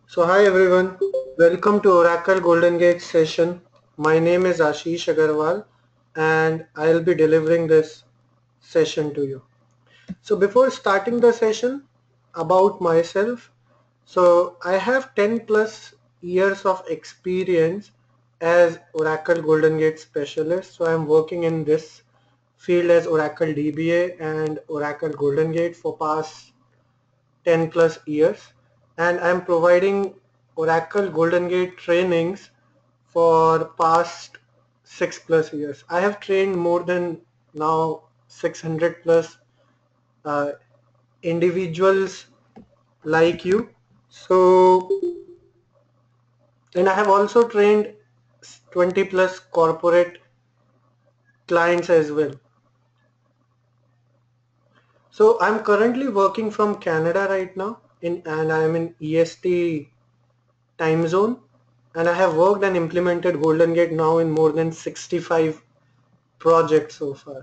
So hi everyone, welcome to Oracle Golden Gate session. My name is Ashish Agarwal and I'll be delivering this session to you. So before starting the session, about myself. So I have 10 plus years of experience as Oracle Golden Gate specialist. So I'm working in this field as Oracle DBA and Oracle Golden Gate for past 10 plus years, and I'm providing Oracle Golden Gate trainings for past 6 plus years. I have trained more than now 600 plus uh, individuals like you. So, and I have also trained 20 plus corporate clients as well. So I'm currently working from Canada right now and I'm in EST time zone, and I have worked and implemented Golden Gate now in more than 65 projects so far.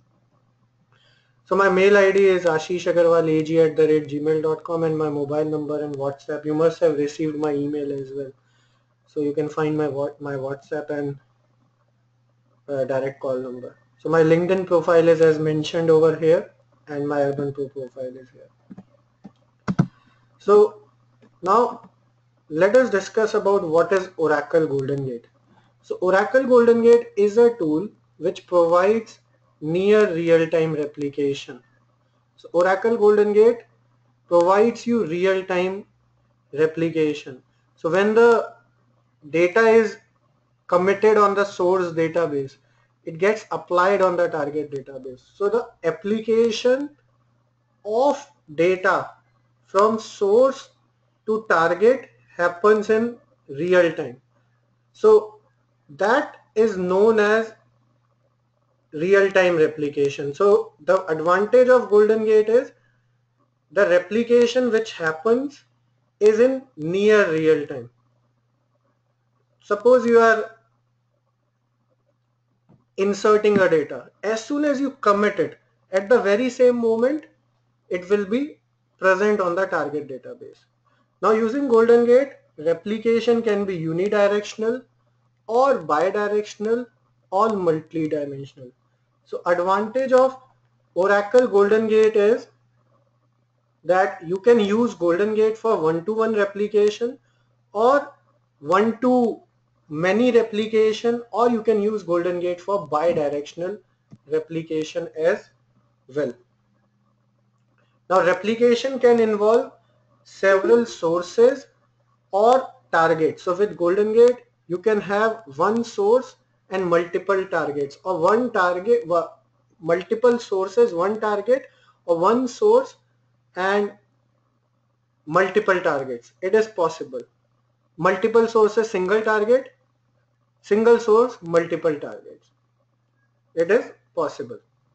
So my mail ID is ashishagarwalag@gmail.com and my mobile number and WhatsApp. You must have received my email as well. So you can find my WhatsApp and direct call number. So my LinkedIn profile is as mentioned over here and my Urban Pro profile is here. So now let us discuss about what is Oracle Golden Gate. So Oracle Golden Gate is a tool which provides near real-time replication. So Oracle Golden Gate provides you real-time replication. So when the data is committed on the source database, it gets applied on the target database. So the application of data from source to target happens in real time. So that is known as real-time replication. So the advantage of Golden Gate is the replication which happens is in near real time. Suppose you are inserting a data. As soon as you commit it, at the very same moment, it will be present on the target database. Now using Golden Gate, replication can be unidirectional or bidirectional or multidimensional. So advantage of Oracle Golden Gate is that you can use Golden Gate for one-to-one replication or one-to-many replication, or you can use Golden Gate for bidirectional replication as well. Now replication can involve several sources or targets. So with Golden Gate you can have one source and multiple targets, or one target, multiple sources, one target, or one source and multiple targets. It is possible. Multiple sources, single target, single source, multiple targets. It is possible.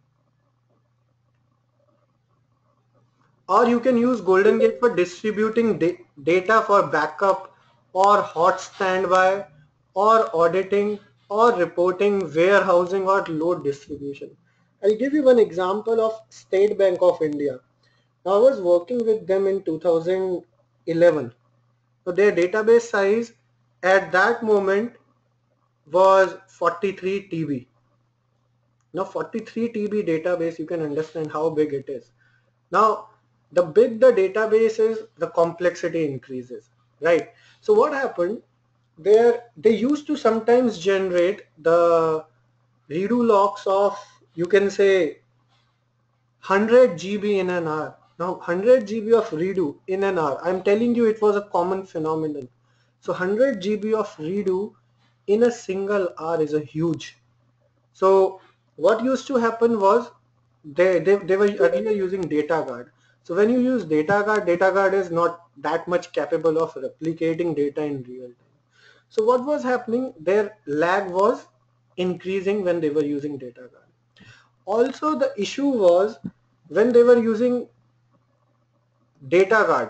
Or you can use Golden Gate for distributing data for backup or hot standby or auditing or reporting, warehousing or load distribution. I'll give you one example of State Bank of India. Now, I was working with them in 2011. So their database size at that moment was 43 TB. Now 43 TB database, you can understand how big it is. Now the big the database is, the complexity increases, right? So what happened there, they used to sometimes generate the redo logs of, you can say, 100 GB in an hour. Now 100 GB of redo in an hour, I'm telling you, it was a common phenomenon. So 100 GB of redo in a single hour is a huge. So what used to happen was they were earlier using data guard. So when you use data guard is not that much capable of replicating data in real time. So what was happening, their lag was increasing when they were using data guard. Also the issue was when they were using data guard,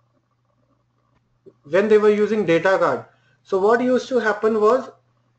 so what used to happen was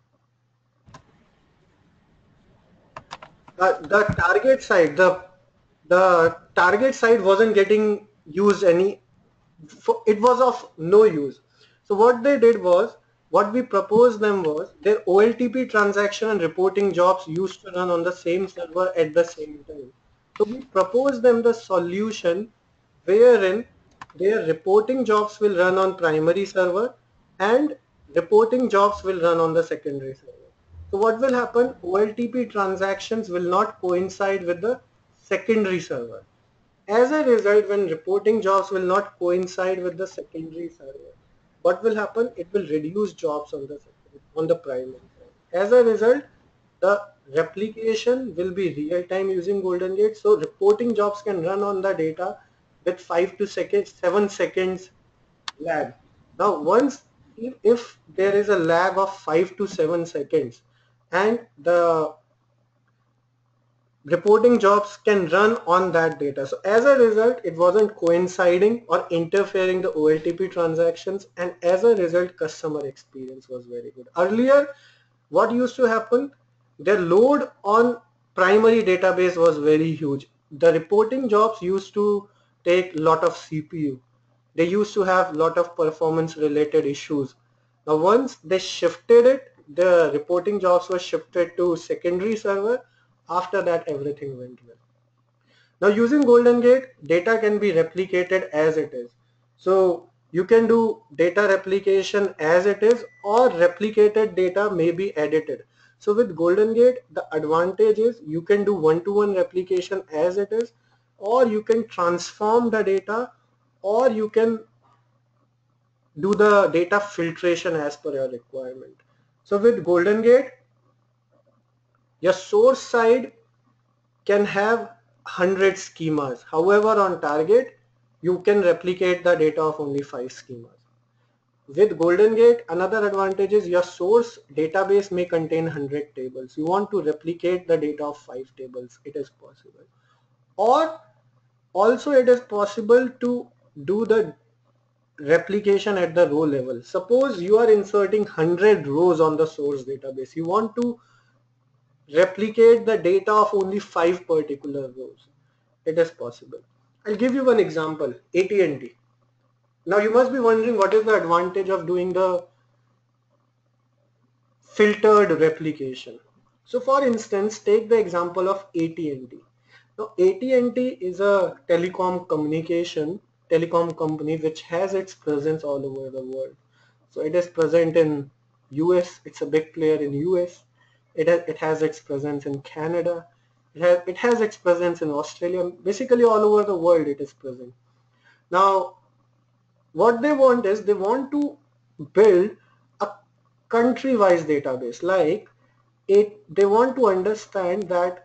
the target side, the target side wasn't getting used any. it was of no use. So what they did was, what we proposed them was, their OLTP transaction and reporting jobs used to run on the same server at the same time. So we proposed them the solution wherein their reporting jobs will run on primary server and reporting jobs will run on the secondary server. So what will happen? OLTP transactions will not coincide with the secondary server. As a result, when reporting jobs will not coincide with the secondary server, what will happen? It will reduce jobs on the primary side. As a result, the replication will be real time using Golden Gate. So reporting jobs can run on the data with 7 seconds lag. Now, once if there is a lag of 5 to 7 seconds and the reporting jobs can run on that data. So as a result, it wasn't coinciding or interfering the OLTP transactions, and as a result, customer experience was very good. Earlier, what used to happen? Their load on primary database was very huge. The reporting jobs used to take a lot of CPU. They used to have a lot of performance related issues. Now once they shifted it, the reporting jobs were shifted to secondary server. After that, everything went well. Now using Golden Gate, data can be replicated as it is. So you can do data replication as it is, or replicated data may be edited. So with Golden Gate, the advantage is you can do one-to-one replication as it is, or you can transform the data, or you can do the data filtration as per your requirement. So with Golden Gate, your source side can have 100 schemas. However, on target, you can replicate the data of only 5 schemas. With Golden Gate, another advantage is your source database may contain 100 tables. You want to replicate the data of 5 tables. It is possible. Or also it is possible to do the replication at the row level. Suppose you are inserting 100 rows on the source database. You want to replicate the data of only 5 particular rows. It is possible. I'll give you one example, AT&T. Now you must be wondering what is the advantage of doing the filtered replication. So for instance, take the example of AT&T. Now AT&T is a telecom company which has its presence all over the world. So it is present in US, it's a big player in US. It has its presence in Canada. It has its presence in Australia. Basically all over the world it is present. Now what they want is they want to build a country-wise database. Like they want to understand that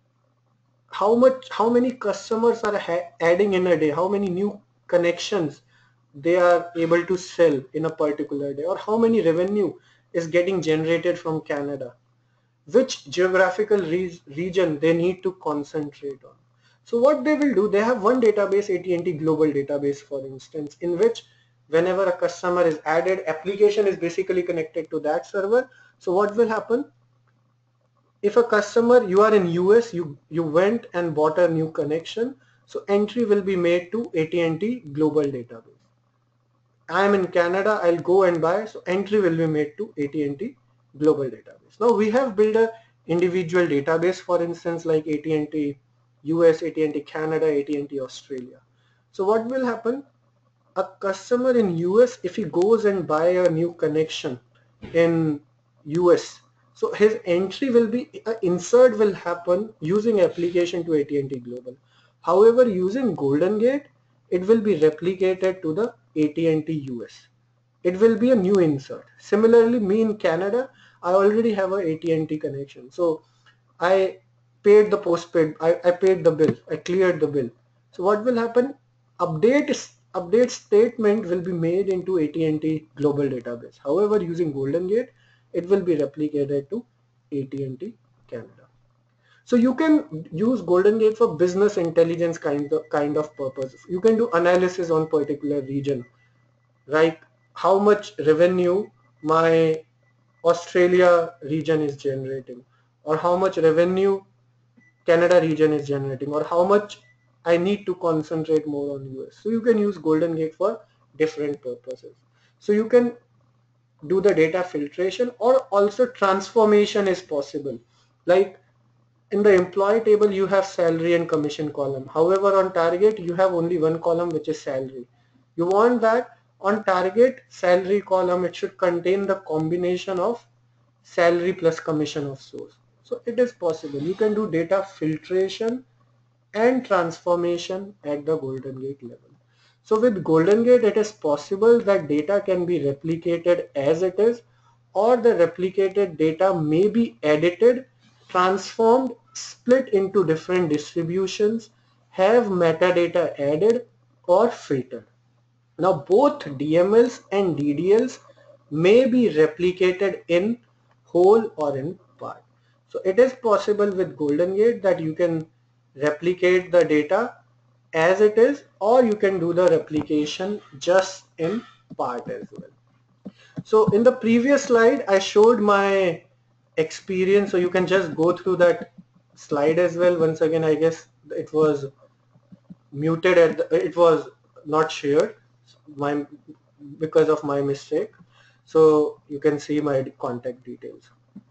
how many customers are adding in a day, how many new connections they are able to sell in a particular day, or how many revenue is getting generated from Canada, which geographical region they need to concentrate on. So what they will do, they have one database, AT&T Global Database for instance, in which whenever a customer is added, application is basically connected to that server. So what will happen? If a customer, you are in US, you went and bought a new connection, so entry will be made to AT&T Global Database. I am in Canada, I'll go and buy, so entry will be made to AT&T Global Database. Now we have built a individual database, for instance, like AT&T US, AT&T Canada, AT&T Australia. So what will happen? A customer in US, if he goes and buy a new connection in US, so his entry will be, insert will happen using application to AT&T Global. However, using Golden Gate, it will be replicated to the AT&T US. It will be a new insert. Similarly, me in Canada, I already have a AT&T connection. So I paid the postpaid, I paid the bill, I cleared the bill. So what will happen? Update statement will be made into AT&T Global Database. However, using Golden Gate, it will be replicated to AT&T Canada. So you can use Golden Gate for business intelligence kind of purpose. You can do analysis on particular region, like how much revenue my Australia region is generating, or how much revenue Canada region is generating, or how much I need to concentrate more on US. So you can use Golden Gate for different purposes. So you can do the data filtration, or also transformation is possible. Like in the employee table you have salary and commission column. However, on target you have only one column, which is salary. You want that on target salary column it should contain the combination of salary plus commission of source. So it is possible. You can do data filtration and transformation at the Golden Gate level. So with Golden Gate, it is possible that data can be replicated as it is, or the replicated data may be edited, transformed, split into different distributions, have metadata added, or filtered. Now both DMLs and DDLs may be replicated in whole or in part. So it is possible with Golden Gate that you can replicate the data as it is, or you can do the replication just in part as well. So in the previous slide I showed my experience, so you can just go through that slide as well. Once again, I guess it was muted it was not shared my because of my mistake. So you can see my contact details.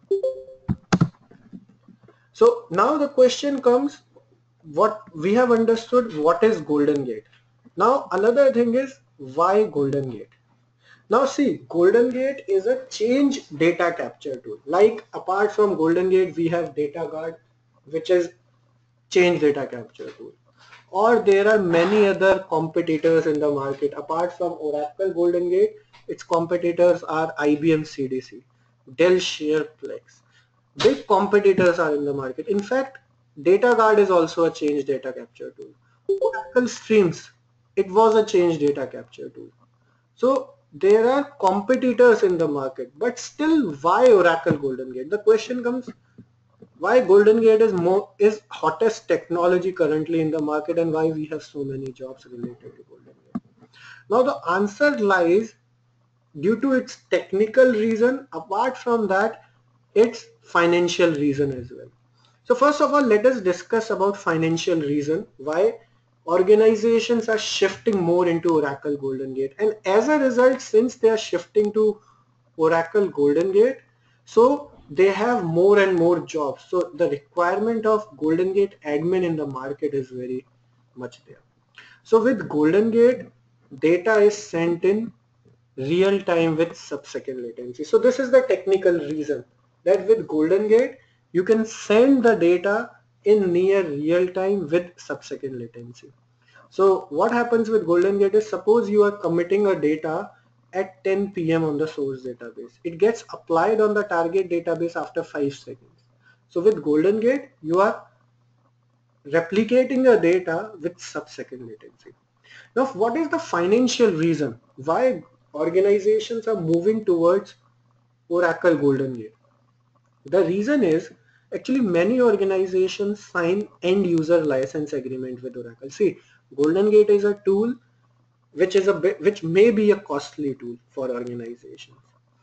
So now the question comes, what we have understood what is Golden Gate. Now another thing is, why Golden Gate? Now see, Golden Gate is a change data capture tool. Like apart from Golden Gate we have DataGuard, which is change data capture tool. Or there are many other competitors in the market. Apart from Oracle Golden Gate, its competitors are IBM CDC, Dell SharePlex. Big competitors are in the market. In fact, DataGuard is also a change data capture tool. Oracle Streams, it was a change data capture tool. So there are competitors in the market, but still why Oracle Golden Gate? The question comes, why Golden Gate is hottest technology currently in the market, and why we have so many jobs related to Golden Gate. Now the answer lies due to its technical reason. Apart from that, its financial reason as well. So first of all, let us discuss about financial reason why organizations are shifting more into Oracle Golden Gate, and as a result, since they are shifting to Oracle Golden Gate, so they have more and more jobs. So the requirement of Golden Gate admin in the market is very much there. So with Golden Gate, data is sent in real time with sub-second latency. So this is the technical reason that with Golden Gate you can send the data in near real time with sub-second latency. So what happens with Golden Gate is, suppose you are committing a data at 10 p.m. on the source database. It gets applied on the target database after 5 seconds. So with Golden Gate you are replicating the data with sub-second latency. Now what is the financial reason why organizations are moving towards Oracle Golden Gate? The reason is, actually many organizations sign end user license agreement with Oracle. See, Golden Gate is a tool which may be a costly tool for organizations.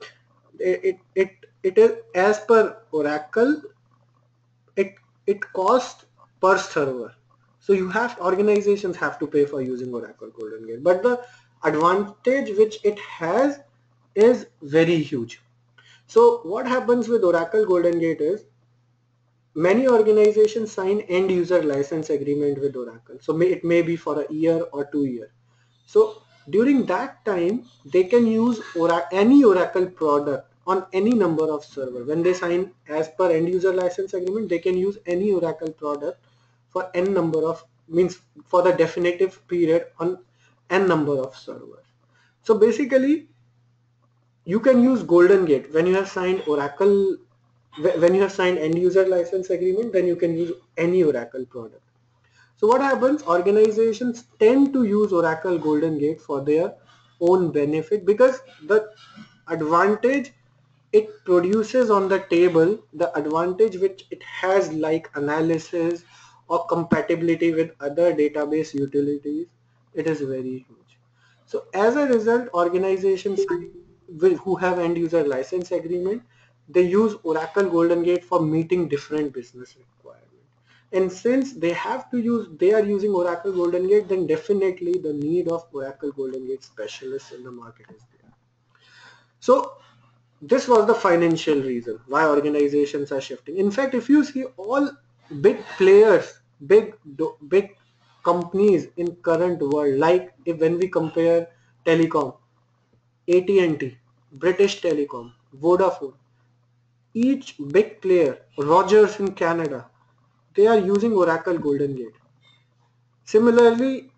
It is, as per Oracle, it it costs per server. So you have, organizations have to pay for using Oracle Golden Gate. But the advantage which it has is very huge. So what happens with Oracle Golden Gate is, many organizations sign end user license agreement with Oracle. So it may be for a year or 2 years. So during that time, they can use any Oracle product on any number of server. When they sign as per end user license agreement, they can use any Oracle product for n number of, means for the definitive period on n number of servers. So basically, you can use Golden Gate when you have signed Oracle, when you have signed end user license agreement, then you can use any Oracle product. So what happens, organizations tend to use Oracle Golden Gate for their own benefit, because the advantage it produces on the table, the advantage which it has, like analysis or compatibility with other database utilities, it is very huge. So as a result, organizations who have end user license agreement, they use Oracle Golden Gate for meeting different business requirements. And since they are using Oracle Golden Gate, then definitely the need of Oracle Golden Gate specialists in the market is there. So this was the financial reason why organizations are shifting. In fact, if you see all big players, big companies in current world, like when we compare telecom, AT&T, British Telecom, Vodafone, each big player, Rogers in Canada, they are using Oracle Golden Gate. Similarly,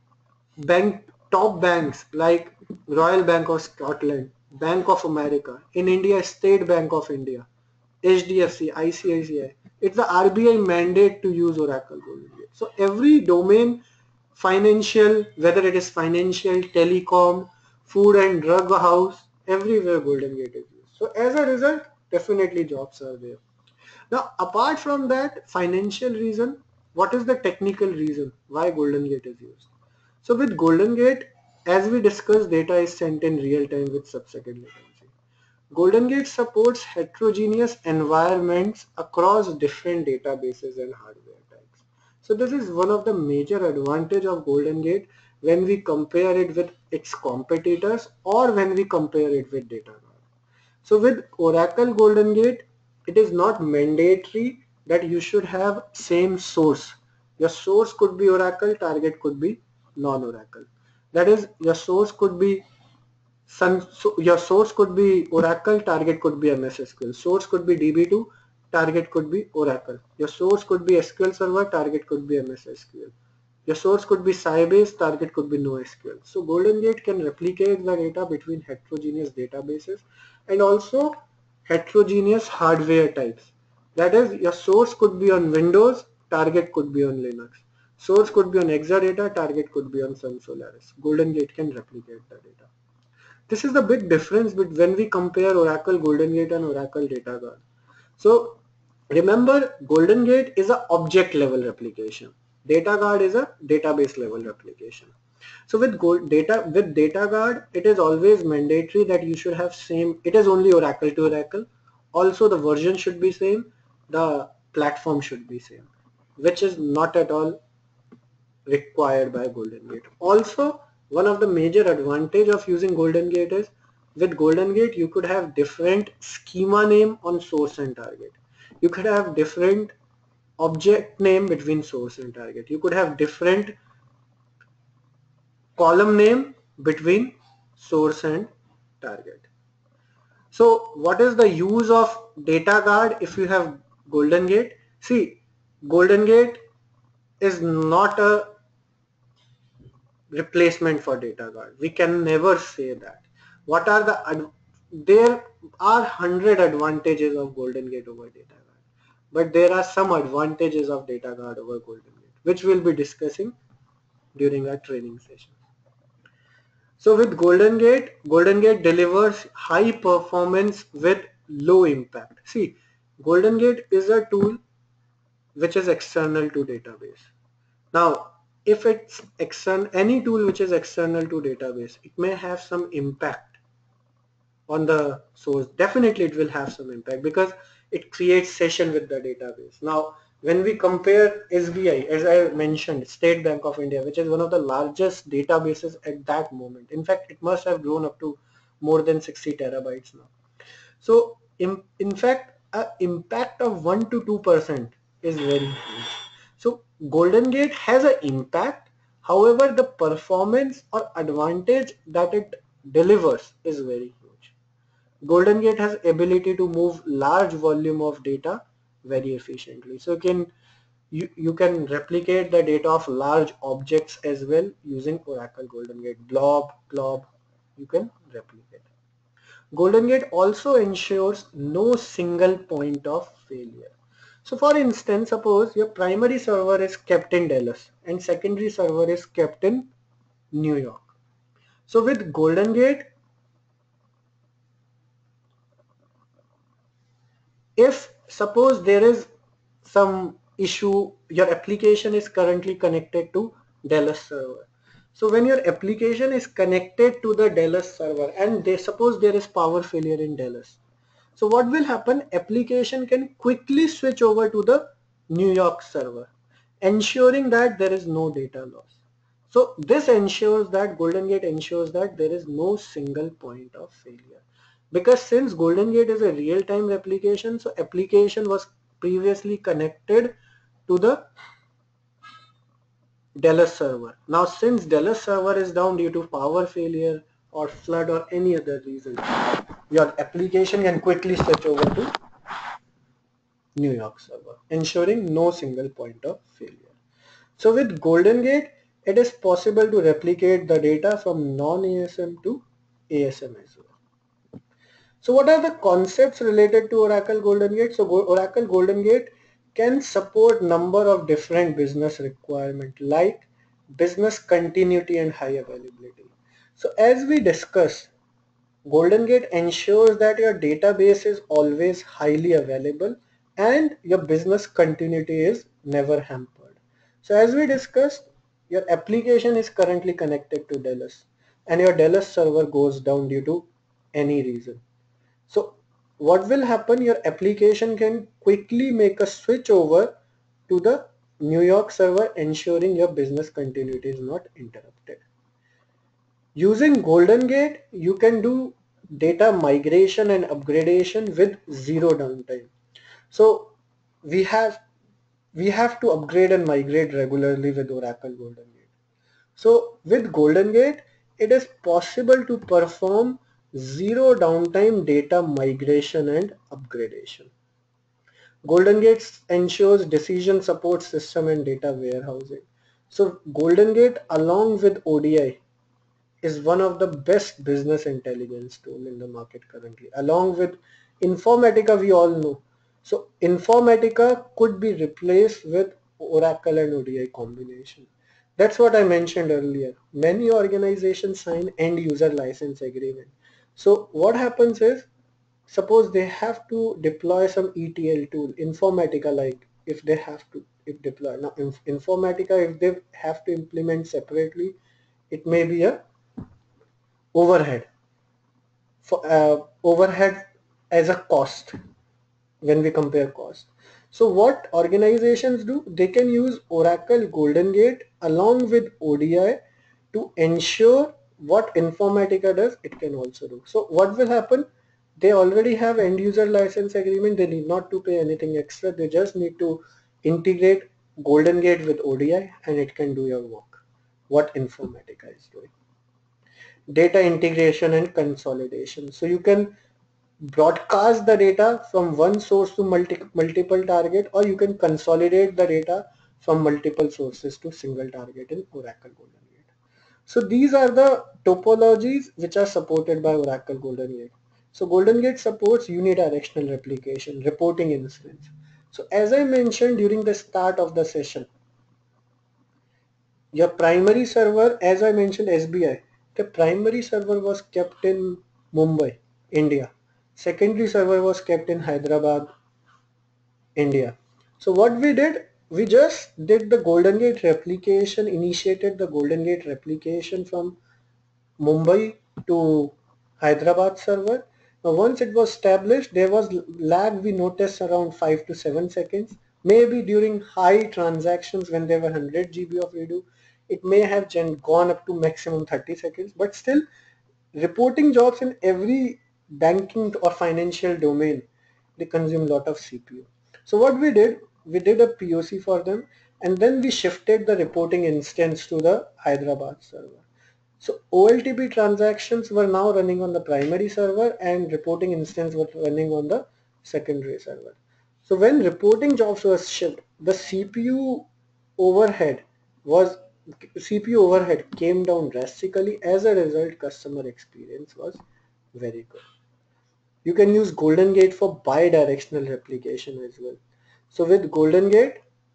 top banks like Royal Bank of Scotland, Bank of America, in India, State Bank of India, HDFC, ICICI. It's the RBI mandate to use Oracle Golden Gate. So every domain, financial, whether it is financial, telecom, food and drug house, everywhere Golden Gate is used. So as a result, definitely jobs are there. Now, apart from that financial reason, what is the technical reason why Golden Gate is used? So with Golden Gate, as we discussed, data is sent in real time with sub-second latency. Golden Gate supports heterogeneous environments across different databases and hardware types. So this is one of the major advantage of Golden Gate when we compare it with its competitors or when we compare it with DataGuard. So with Oracle Golden Gate, it is not mandatory that you should have same source. Your source could be Oracle, target could be non-Oracle. That is, your source could be your source could be Oracle, target could be MS SQL. Source could be DB2, target could be Oracle. Your source could be SQL Server, target could be MS SQL. Your source could be Sybase, target could be NoSQL. So Golden Gate can replicate the data between heterogeneous databases and also heterogeneous hardware types. That is, your source could be on Windows, target could be on Linux. Source could be on Exadata, target could be on Sun Solaris. Golden Gate can replicate the data. This is the big difference when we compare Oracle Golden Gate and Oracle DataGuard. So remember, Golden Gate is a object level replication. DataGuard is a database level replication. So with DataGuard, it is always mandatory that you should have same. It is only Oracle to Oracle. Also, the version should be same. The platform should be same, which is not at all required by Golden Gate. Also, one of the major advantage of using Golden Gate is with Golden Gate you could have different schema name on source and target. You could have different object name between source and target. You could have different column name between source and target. So what is the use of DataGuard if you have Golden Gate? See, Golden Gate is not a replacement for DataGuard. We can never say that. What are there are 100 advantages of Golden Gate over DataGuard, but there are some advantages of DataGuard over Golden Gate, which we'll be discussing during our training session. So with Golden Gate delivers high performance with low impact. See, Golden Gate is a tool which is external to database. Now, if it's any tool which is external to database, it may have some impact on the source. Definitely it will have some impact because it creates session with the database. Now, when we compare SBI, as I mentioned, State Bank of India, which is one of the largest databases at that moment. In fact, it must have grown up to more than 60 terabytes now. So in fact, an impact of 1 to 2% is very huge. So Golden Gate has an impact. However, the performance or advantage that it delivers is very huge. Golden Gate has ability to move large volume of data very efficiently. So you can replicate the data of large objects as well using Oracle Golden Gate. Blob, you can replicate. Golden Gate also ensures no single point of failure. So for instance, suppose your primary server is kept in Dallas and secondary server is kept in New York. So with Golden Gate, if suppose there is some issue, your application is currently connected to Dallas server. So when your application is connected to the Dallas server and suppose there is power failure in Dallas. So what will happen? Application can quickly switch over to the New York server. ensuring that there is no data loss. So this ensures that Golden Gate ensures that there is no single point of failure. Because since Golden Gate is a real-time replication, so application was previously connected to the Delos server. Now since Delos server is down due to power failure or flood or any other reason, your application can quickly switch over to New York server, ensuring no single point of failure. So with Golden Gate, it is possible to replicate the data from non-ASM to ASM as well. So what are the concepts related to Oracle Golden Gate? So Oracle Golden Gate can support number of different business requirements like business continuity and high availability. So as we discussed, Golden Gate ensures that your database is always highly available and your business continuity is never hampered. So as we discussed, your application is currently connected to Delos and your Delos server goes down due to any reason. So what will happen? Your application can quickly make a switch over to the New York server, ensuring your business continuity is not interrupted. Using Golden Gate, you can do data migration and upgradation with zero downtime. So we have we have to upgrade and migrate regularly with Oracle Golden Gate. So with Golden Gate, it is possible to perform zero downtime data migration and upgradation. Golden Gate ensures decision support system and data warehousing. So Golden Gate along with ODI is one of the best business intelligence tool in the market currently. Along with Informatica, we all know. So Informatica could be replaced with Oracle and ODI combination. That's what I mentioned earlier. Many organizations sign end user license agreement. So what happens is, suppose they have to deploy some ETL tool, Informatica, like if they have to if deploy. Now Informatica, if they have to implement separately, it may be a overhead for overhead as a cost when we compare cost. So what organizations do, they can use Oracle Golden Gate along with ODI to ensure what Informatica does, it can also do. So what will happen, they already have end user license agreement, they need not to pay anything extra, they just need to integrate Golden Gate with ODI and it can do your work, what Informatica is doing. Data integration and consolidation. So you can broadcast the data from one source to multiple target, or you can consolidate the data from multiple sources to single target in Oracle Golden Gate. So these are the topologies which are supported by Oracle Golden Gate. So Golden Gate supports unidirectional replication, reporting instance. So as I mentioned during the start of the session, your primary server, as I mentioned SBI, the primary server was kept in Mumbai, India. Secondary server was kept in Hyderabad, India. So what we did, we just did the Golden Gate replication, initiated the Golden Gate replication from Mumbai to Hyderabad server. Now once it was established, there was lag we noticed around 5 to 7 seconds. Maybe during high transactions when there were 100 GB of redo, it may have gone up to maximum 30 seconds, but still reporting jobs in every banking or financial domain, they consume a lot of CPU. So what we did a POC for them and then we shifted the reporting instance to the Hyderabad server. So OLTP transactions were now running on the primary server and reporting instance was running on the secondary server. So when reporting jobs were shipped, the was CPU overhead came down drastically. As a result, customer experience was very good. You can use Golden Gate for bi-directional replication as well. So with Golden Gate,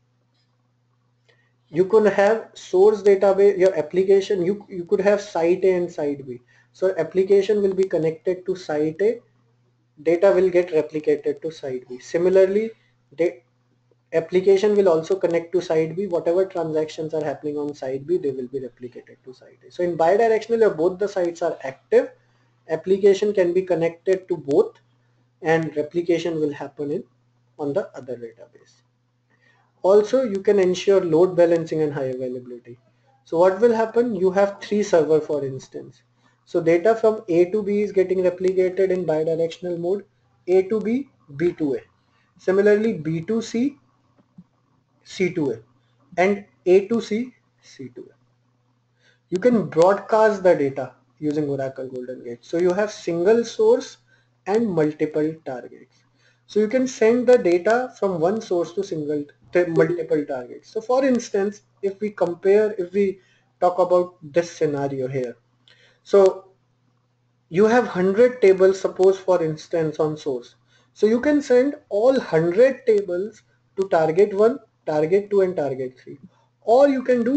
you could have source database, your application, you could have site A and site B. So application will be connected to site A, data will get replicated to site B. Similarly, the application will also connect to site B. Whatever transactions are happening on site B, they will be replicated to site A. So in bidirectional, both the sites are active, application can be connected to both and replication will happen on the other database. Also, you can ensure load balancing and high availability. So what will happen? You have three server, for instance. So data from A to B is getting replicated in bidirectional mode, A to B, B to A. Similarly, B to C, C to A, and A to C, C to A. You can broadcast the data using Oracle Golden Gate. So you have single source and multiple targets. So you can send the data from one source to multiple targets. So for instance, if we talk about this scenario here. So you have 100 tables, suppose for instance, on source. So you can send all 100 tables to target 1, target 2 and target 3. Or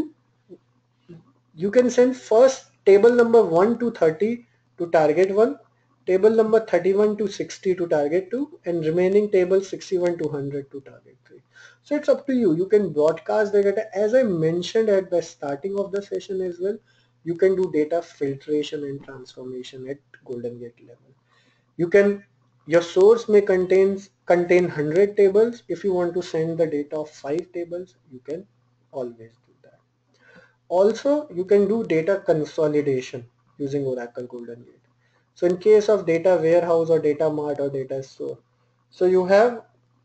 you can send first table number 1 to 30 to target 1, table number 31 to 60 to target 2, and remaining table 61 to 100 to target 3. So it's up to you. You can broadcast the data. As I mentioned at the starting of the session as well, you can do data filtration and transformation at Golden Gate level. Your source may contain 100 tables. If you want to send the data of 5 tables, you can always do that. Also, you can do data consolidation using Oracle Golden Gate. So in case of data warehouse or data mart or data store, so you have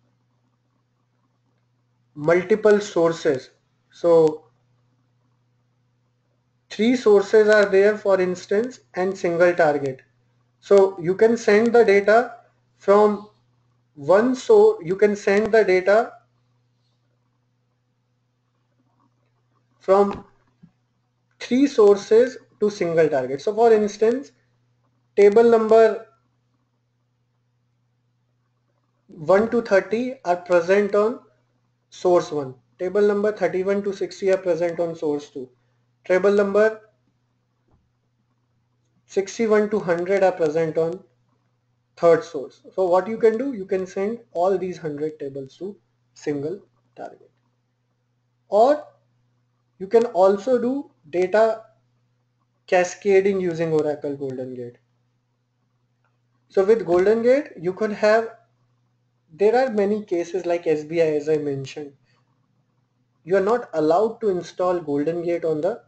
multiple sources. So three sources are there, for instance, and single target. So you can send the data from one source, you can send the data from three sources to single target. So for instance, table number 1 to 30 are present on source 1. Table number 31 to 60 are present on source 2. Table number 61 to 100 are present on third source. So what you can do, you can send all these 100 tables to single target. Or you can also do data cascading using Oracle Golden Gate. So with Golden Gate, there are many cases like SBI, as I mentioned. You are not allowed to install Golden Gate on the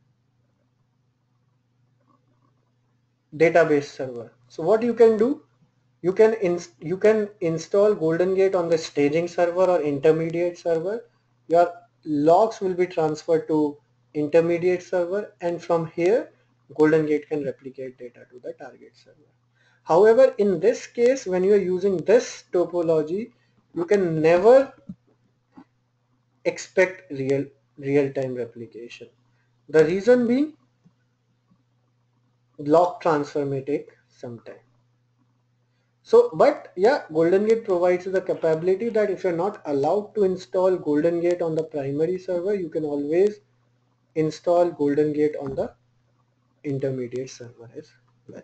database server. So what you can do, you can install Golden Gate on the staging server or intermediate server. Your logs will be transferred to intermediate server, and from here Golden Gate can replicate data to the target server. However, in this case, when you are using this topology, you can never expect real-time replication. The reason being, log transfer may take some time. So, but yeah, Golden Gate provides the capability that if you're not allowed to install Golden Gate on the primary server, you can always install Golden Gate on the intermediate server as well.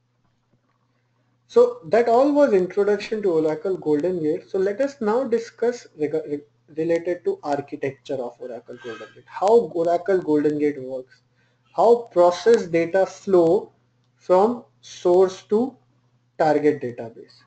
So that all was introduction to Oracle Golden Gate. So let us now discuss related to architecture of Oracle Golden Gate. How Oracle Golden Gate works. How process data flow from source to target database.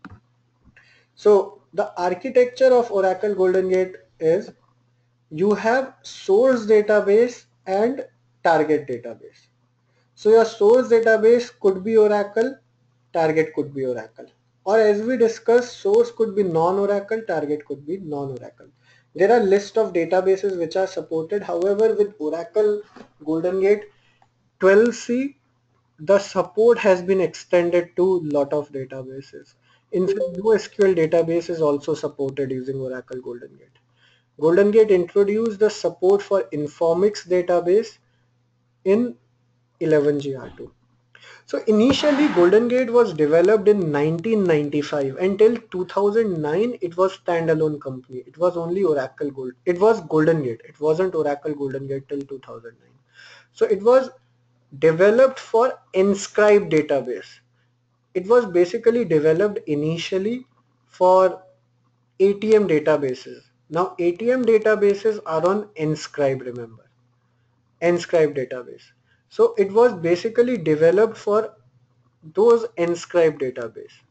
So the architecture of Oracle Golden Gate is you have source database and target database. So your source database could be Oracle, target could be Oracle. Or as we discussed, source could be non-Oracle, target could be non-Oracle. There are list of databases which are supported. However, with Oracle Golden Gate 12c, the support has been extended to lot of databases. In fact, NoSQL database is also supported using Oracle Golden Gate. Golden Gate introduced the support for Informix database in 11gr2. So initially Golden Gate was developed in 1995. Until 2009 it was standalone company. It was only Oracle Gold. It was Golden Gate. It wasn't Oracle Golden Gate till 2009. So it was developed for Enscribe database. It was basically developed initially for ATM databases. Now ATM databases are on Enscribe, remember. Enscribe database. So it was basically developed for those Enscribe database.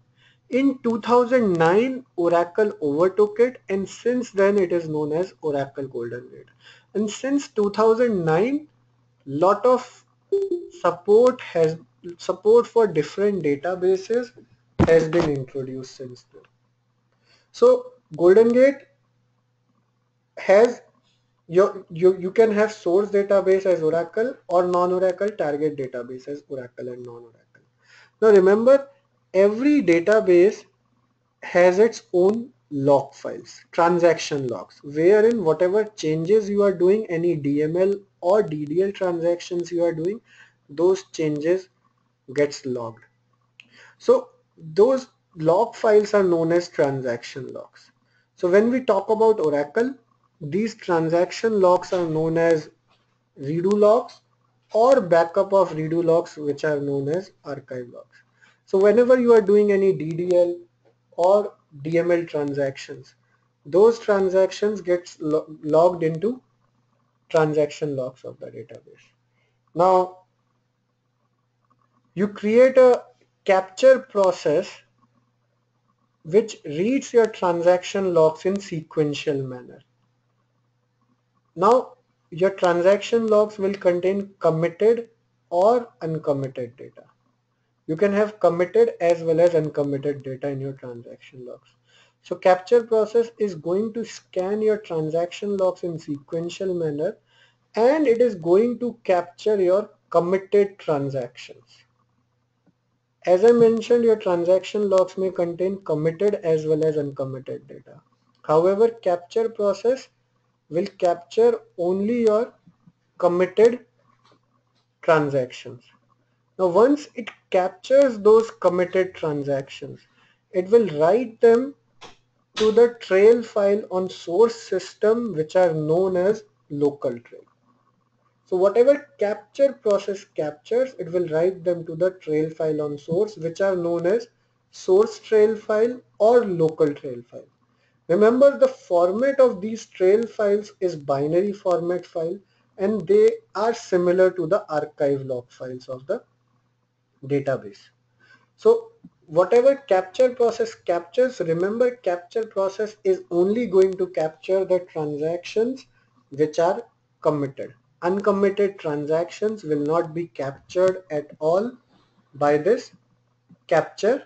In 2009, Oracle overtook it, and since then it is known as Oracle Golden Gate. And since 2009, lot of support has support for different databases has been introduced since then. So Golden Gate has you can have source database as Oracle or non-Oracle target database as Oracle and non-Oracle. Now remember, every database has its own log files, transaction logs, wherein whatever changes you are doing, any DML or DDL transactions you are doing, those changes gets logged. So those log files are known as transaction logs. So when we talk about Oracle, these transaction logs are known as redo logs or backup of redo logs, which are known as archive logs. So whenever you are doing any DDL or DML transactions, those transactions gets logged into transaction logs of the database. Now you create a capture process which reads your transaction logs in sequential manner. Now your transaction logs will contain committed or uncommitted data. You can have committed as well as uncommitted data in your transaction logs. So capture process is going to scan your transaction logs in sequential manner, and it is going to capture your committed transactions. As I mentioned, your transaction logs may contain committed as well as uncommitted data. However, capture process will capture only your committed transactions. Now once it captures those committed transactions, it will write them to the trail file on source system, which are known as local trail. So whatever capture process captures, it will write them to the trail file on source, which are known as source trail file or local trail file. Remember, the format of these trail files is binary format file, and they are similar to the archive log files of the database. So whatever capture process captures, remember, capture process is only going to capture the transactions which are committed. Uncommitted transactions will not be captured at all by this capture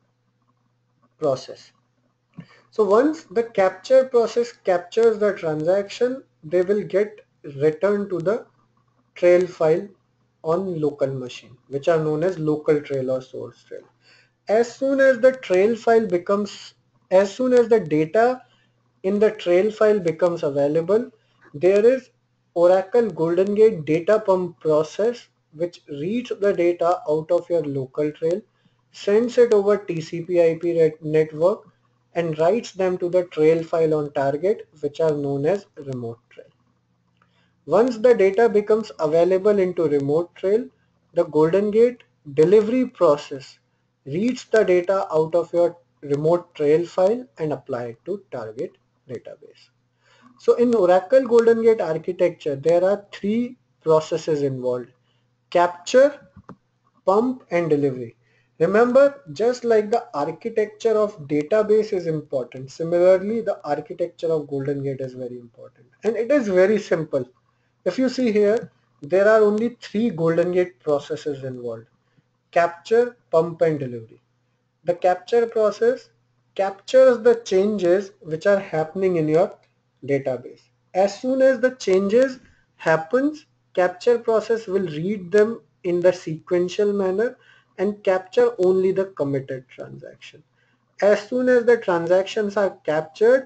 process. So once the capture process captures the transaction, they will get returned to the trail file on local machine, which are known as local trail or source trail. As soon as the trail file becomes, as soon as the data in the trail file becomes available, there is Oracle Golden Gate data pump process which reads the data out of your local trail, sends it over TCP/IP network, and writes them to the trail file on target, which are known as remote trail. Once the data becomes available into remote trail, the Golden Gate delivery process reads the data out of your remote trail file and apply it to target database. So in Oracle Golden Gate architecture, there are three processes involved: capture, pump, and delivery. Remember, just like the architecture of database is important, similarly the architecture of Golden Gate is very important. And it is very simple. If you see here, there are only three Golden Gate processes involved: capture, pump, and delivery. The capture process captures the changes which are happening in your database. As soon as the changes happens, capture process will read them in the sequential manner and capture only the committed transaction. As soon as the transactions are captured,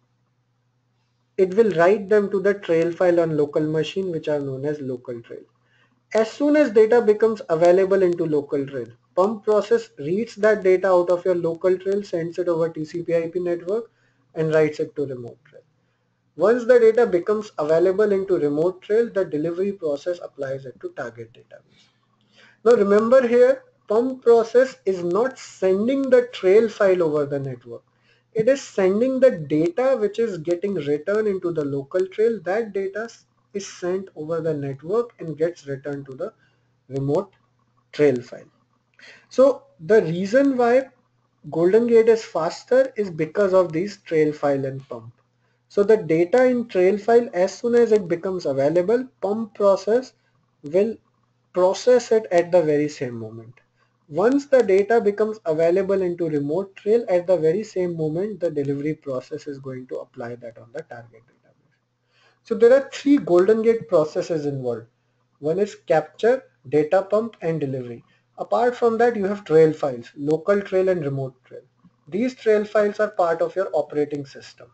it will write them to the trail file on local machine, which are known as local trail. As soon as data becomes available into local trail, pump process reads that data out of your local trail, sends it over TCP/IP network, and writes it to remote trail. Once the data becomes available into remote trail, the delivery process applies it to target database. Now remember here, pump process is not sending the trail file over the network. It is sending the data which is getting returned into the local trail. That data is sent over the network and gets returned to the remote trail file. So the reason why Golden Gate is faster is because of these trail file and pump. So the data in trail file, as soon as it becomes available, pump process will process it at the very same moment. Once the data becomes available into remote trail, at the very same moment the delivery process is going to apply that on the target database. So there are three Golden Gate processes involved. One is capture, data pump and delivery. Apart from that, you have trail files, local trail and remote trail. These trail files are part of your operating system.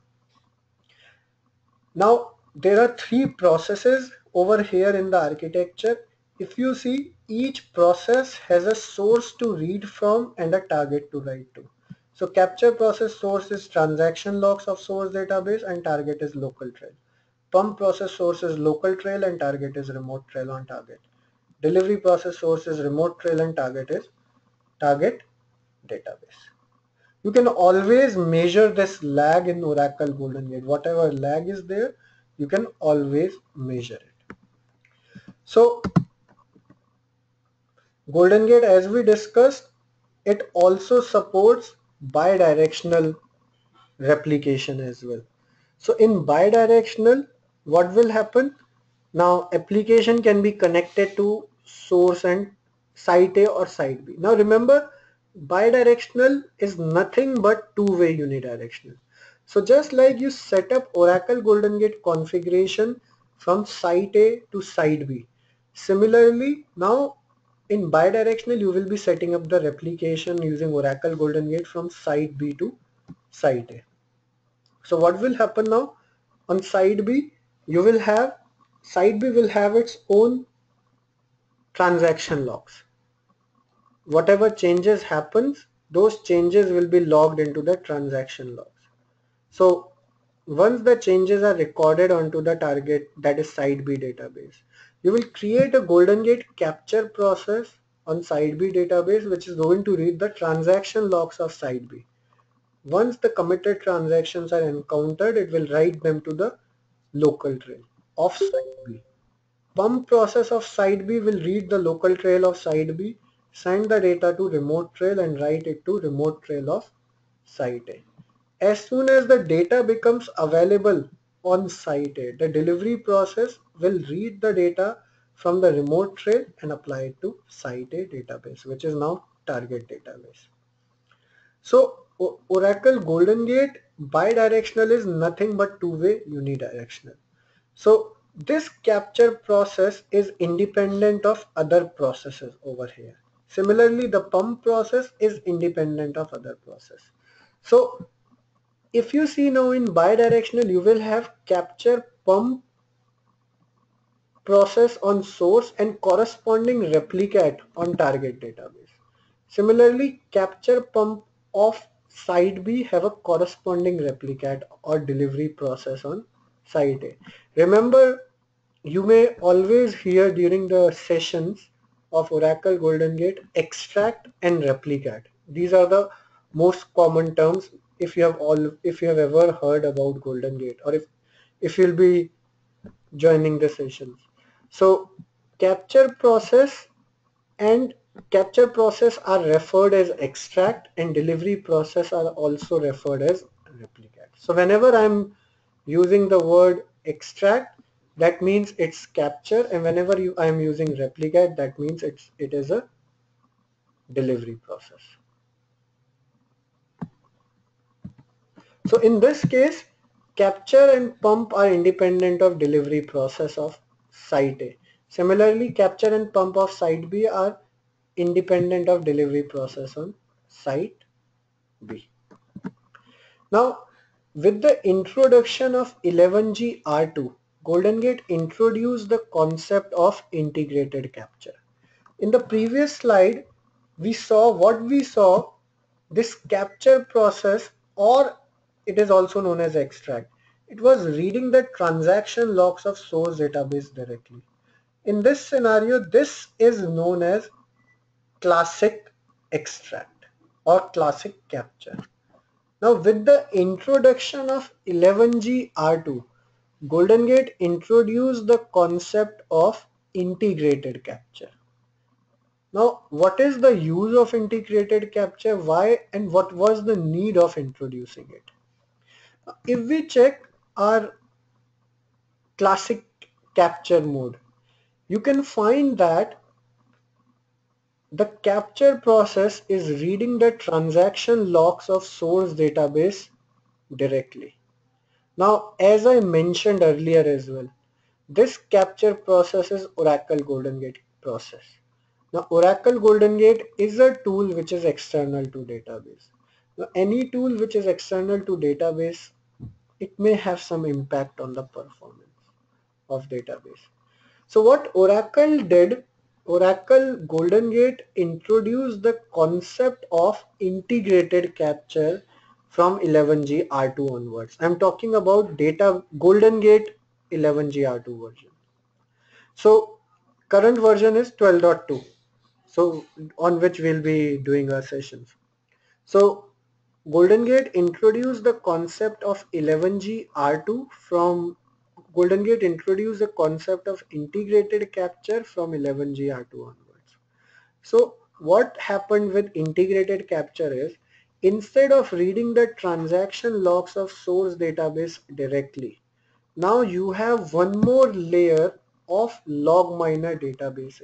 Now there are three processes over here in the architecture. If you see, each process has a source to read from and a target to write to. So capture process source is transaction logs of source database and target is local trail. Pump process source is local trail and target is remote trail on target. Delivery process source is remote trail and target is target database. You can always measure this lag in Oracle Golden Gate. Whatever lag is there, you can always measure it. So Golden Gate, as we discussed, it also supports bidirectional replication as well. So in bidirectional, what will happen? Now application can be connected to source and site A or site B. Now remember, bidirectional is nothing but two-way unidirectional. So just like you set up Oracle Golden Gate configuration from site A to site B, similarly now in bidirectional you will be setting up the replication using Oracle Golden Gate from site B to site A. So what will happen now? On side B, you will have, side B will have its own transaction logs. Whatever changes happens, those changes will be logged into the transaction logs. So once the changes are recorded onto the target, that is side B database, you will create a Golden Gate capture process on side B database which is going to read the transaction logs of side B. Once the committed transactions are encountered, it will write them to the local trail of site B. Pump process of site B will read the local trail of site B, send the data to remote trail and write it to remote trail of site A. As soon as the data becomes available on site A, the delivery process will read the data from the remote trail and apply it to site A database, which is now target database. So Oracle Golden Gate bidirectional is nothing but two-way unidirectional. So this capture process is independent of other processes over here. Similarly, the pump process is independent of other process. So if you see now in bidirectional, you will have capture pump process on source and corresponding replicate on target database. Similarly, capture pump of site B have a corresponding replicate or delivery process on site A. Remember, you may always hear during the sessions of Oracle Golden Gate extract and replicate. These are the most common terms if you have ever heard about Golden Gate, or if you'll be joining the sessions. So and capture process are referred as extract and delivery process are also referred as replicate. So whenever I'm using the word extract, that means it's capture, and whenever I'm using replicate, that means it is a delivery process. So in this case, capture and pump are independent of delivery process of site A. Similarly, capture and pump of site B are independent of delivery process on site B. Now, with the introduction of 11G R2, Golden Gate introduced the concept of integrated capture. In the previous slide, we saw this capture process, or it is also known as extract. It was reading the transaction logs of source database directly. In this scenario, this is known as classic extract or classic capture. Now with the introduction of 11G R2, Golden Gate introduced the concept of integrated capture. Now, what is the use of integrated capture? Why and what was the need of introducing it? If we check our classic capture mode, you can find that the capture process is reading the transaction logs of source database directly. Now, as I mentioned earlier as well, this capture process is Oracle Golden Gate process. Now, Oracle Golden Gate is a tool which is external to database. Now, any tool which is external to database, it may have some impact on the performance of database. So what Oracle did, Oracle Golden Gate introduced the concept of integrated capture from 11G R2 onwards. I'm talking about data Golden Gate 11G R2 version. So current version is 12.2. So on which we'll be doing our sessions. So Golden Gate introduced the concept of 11G R2 from Golden Gate introduced the concept of integrated capture from 11G R2 onwards. So what happened with integrated capture is instead of reading the transaction logs of source database directly, now you have one more layer of log miner database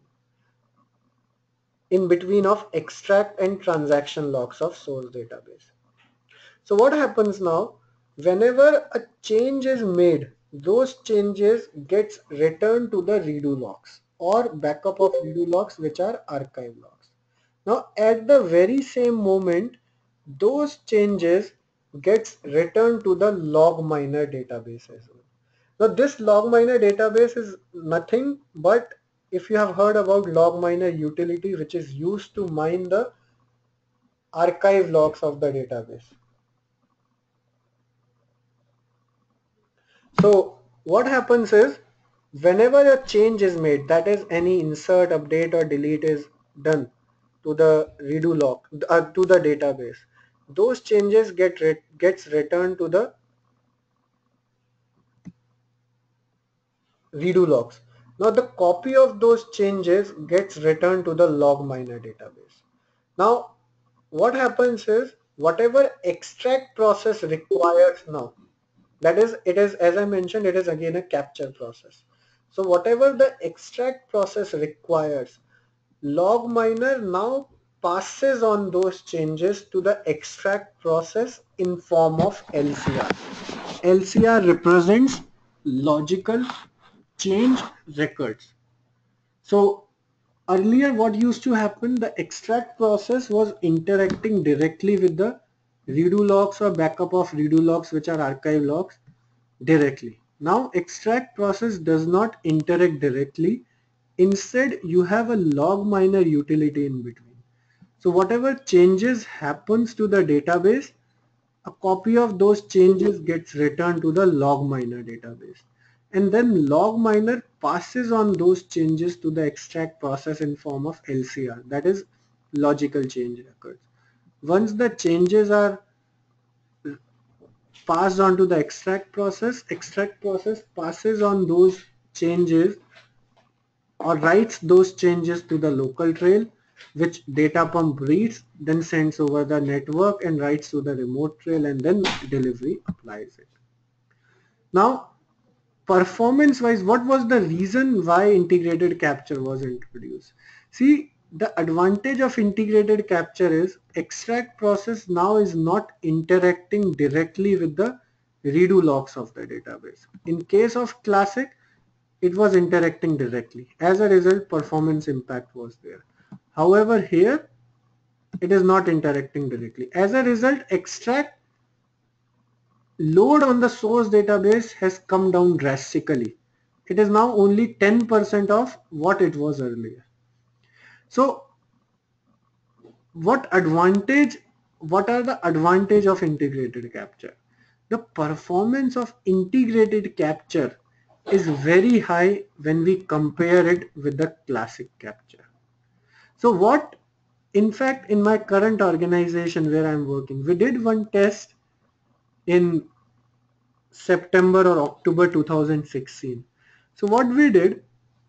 in between of extract and transaction logs of source database. So what happens now, whenever a change is made, those changes gets returned to the redo logs or backup of redo logs which are archive logs. Now at the very same moment, those changes gets returned to the log miner database as well. Now this log miner database is nothing but, if you have heard about log miner utility, which is used to mine the archive logs of the database. So what happens is whenever a change is made, that is any insert, update or delete is done to the redo log, to the database, those changes gets returned to the redo logs. Now the copy of those changes gets returned to the log miner database. Now what happens is whatever extract process requires now, that is, it is, as I mentioned, it is again a capture process. So whatever the extract process requires, log miner now passes on those changes to the extract process in form of LCR. LCR represents logical change records. So earlier what used to happen, the extract process was interacting directly with the redo logs or backup of redo logs, which are archive logs, directly. Now extract process does not interact directly. Instead you have a log miner utility in between. So whatever changes happens to the database, a copy of those changes gets returned to the log miner database. And then log miner passes on those changes to the extract process in form of LCR, that is logical change records. Once the changes are passed on to the extract process passes on those changes or writes those changes to the local trail, which data pump reads, then sends over the network and writes to the remote trail, and then delivery applies it. Now performance wise, what was the reason why integrated capture was introduced? See, the advantage of integrated capture is extract process now is not interacting directly with the redo logs of the database. In case of classic, it was interacting directly. As a result, performance impact was there. However, here it is not interacting directly. As a result, extract load on the source database has come down drastically. It is now only 10% of what it was earlier. So what are the advantage of integrated capture? The performance of integrated capture is very high when we compare it with the classic capture. So what, in fact, in my current organization where I'm working, we did one test in September or October 2016. So what we did,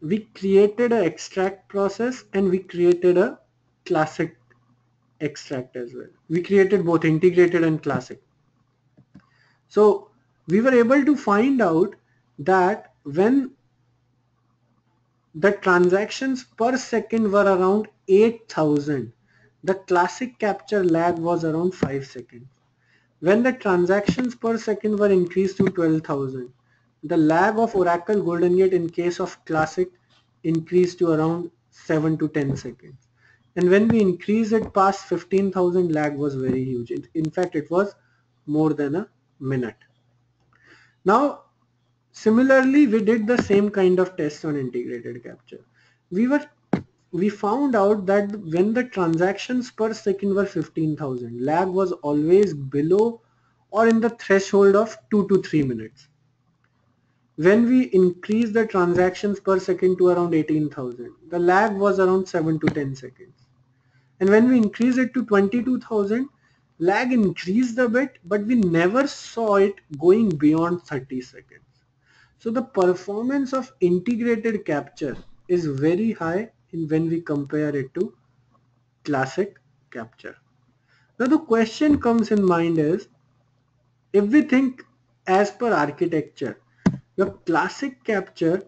we created an extract process and we created a classic extract as well. We created both integrated and classic. So we were able to find out that when the transactions per second were around 8,000, the classic capture lag was around 5 seconds. When the transactions per second were increased to 12,000, the lag of Oracle Golden Gate in case of classic increased to around 7 to 10 seconds. And when we increased it past 15,000, lag was very huge. In fact, it was more than a minute. Now, similarly, we did the same kind of test on integrated capture. We found out that when the transactions per second were 15,000, lag was always below or in the threshold of 2 to 3 minutes. When we increased the transactions per second to around 18,000, the lag was around 7 to 10 seconds. And when we increased it to 22,000, lag increased a bit, but we never saw it going beyond 30 seconds. So the performance of integrated capture is very high when we compare it to classic capture. Now the question comes in mind is, if we think as per architecture, your classic capture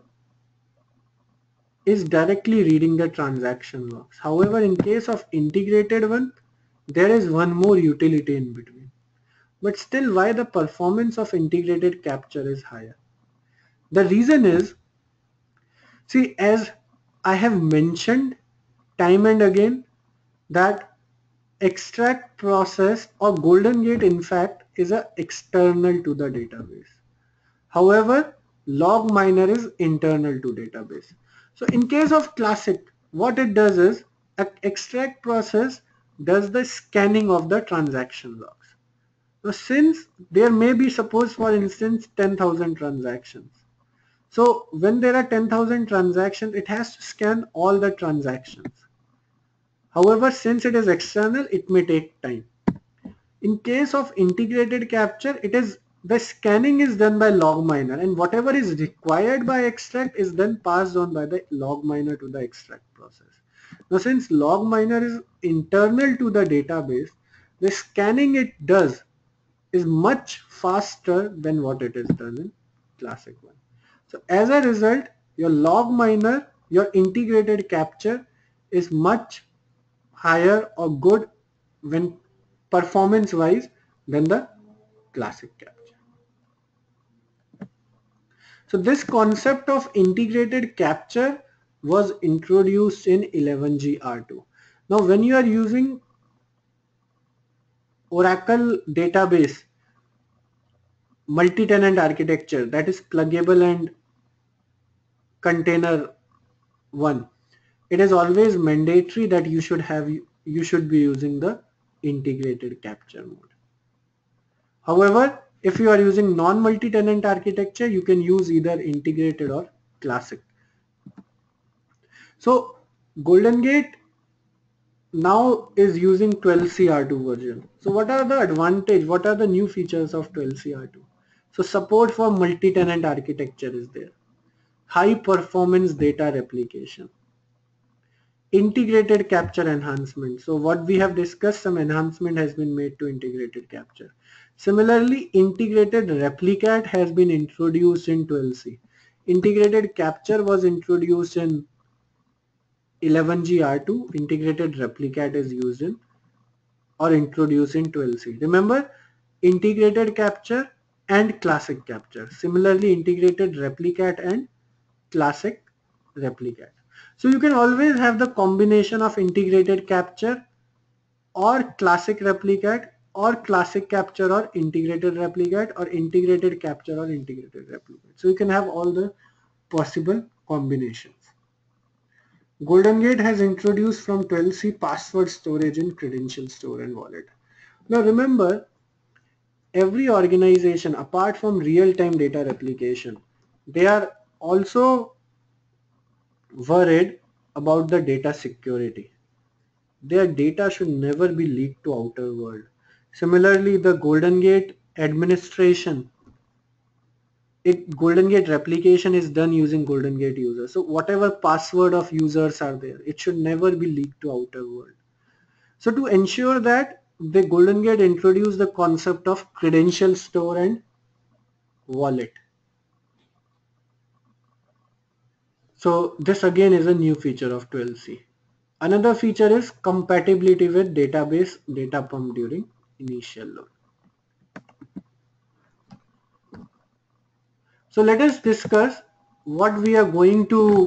is directly reading the transaction logs. However, in case of integrated one, there is one more utility in between. But still, why the performance of integrated capture is higher? The reason is, see, as I have mentioned time and again, that extract process or Golden Gate in fact is a external to the database. However, log miner is internal to database. So in case of classic, what it does is extract process does the scanning of the transaction logs. Now since there may be, suppose for instance, 10,000 transactions. So when there are 10,000 transactions, it has to scan all the transactions. However, since it is external, it may take time. In case of integrated capture, it is the scanning is done by log miner, and whatever is required by extract is then passed on by the log miner to the extract process. Now since log miner is internal to the database, the scanning it does is much faster than what it is done in classic one. So as a result, your log miner, your integrated capture is much higher or good when performance wise than the classic capture. So this concept of integrated capture was introduced in 11g R2. Now when you are using Oracle database multi-tenant architecture, that is pluggable and container one, it is always mandatory that you should be using the integrated capture mode. However, if you are using non-multi-tenant architecture, you can use either integrated or classic. So Golden Gate now is using 12c R2 version. So what are the advantage? What are the new features of 12c R2? So support for multi-tenant architecture is there. High performance data replication. Integrated capture enhancement. So what we have discussed, some enhancement has been made to integrated capture. Similarly, integrated replicat has been introduced in 12c. Integrated capture was introduced in 11g R2. Integrated replicat is used in or introduced in 12c. Remember, integrated capture and classic capture. Similarly, integrated replicat and classic replicat. So you can always have the combination of integrated capture or classic replicat or classic capture or integrated replicat or integrated capture or integrated replicate. So you can have all the possible combinations. Golden Gate has introduced from 12c password storage in credential store and wallet. Now remember, every organization apart from real-time data replication, they are also worried about the data security. Their data should never be leaked to outer world. Similarly, the Golden Gate administration Golden Gate replication is done using Golden Gate users. So whatever password of users are there, it should never be leaked to outer world. So to ensure that, the Golden Gate introduced the concept of credential store and wallet. So this again is a new feature of 12c. Another feature is compatibility with database data pump during initial load. So let us discuss what we are going to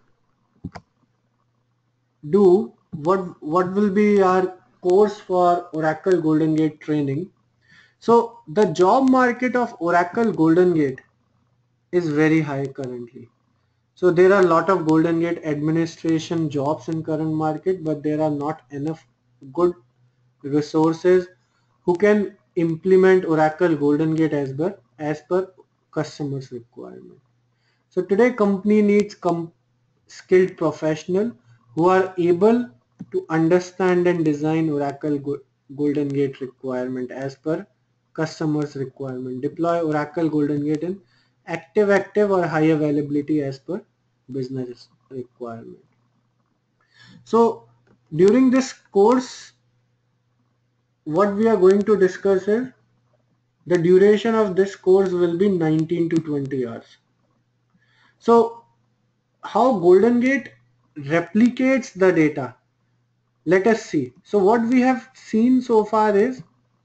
do, what will be our course for Oracle Golden Gate training. So the job market of Oracle Golden Gate is very high currently. So there are a lot of Golden Gate administration jobs in current market, but there are not enough good resources who can implement Oracle Golden Gate as per customers requirement. So today company needs skilled professional who are able to understand and design Oracle Golden Gate requirement as per customers requirement. Deploy Oracle Golden Gate in active or high availability as per business requirement. So during this course, what we are going to discuss is the duration of this course will be 19 to 20 hours. So how Golden Gate replicates the data. Let us see. So what we have seen so far is,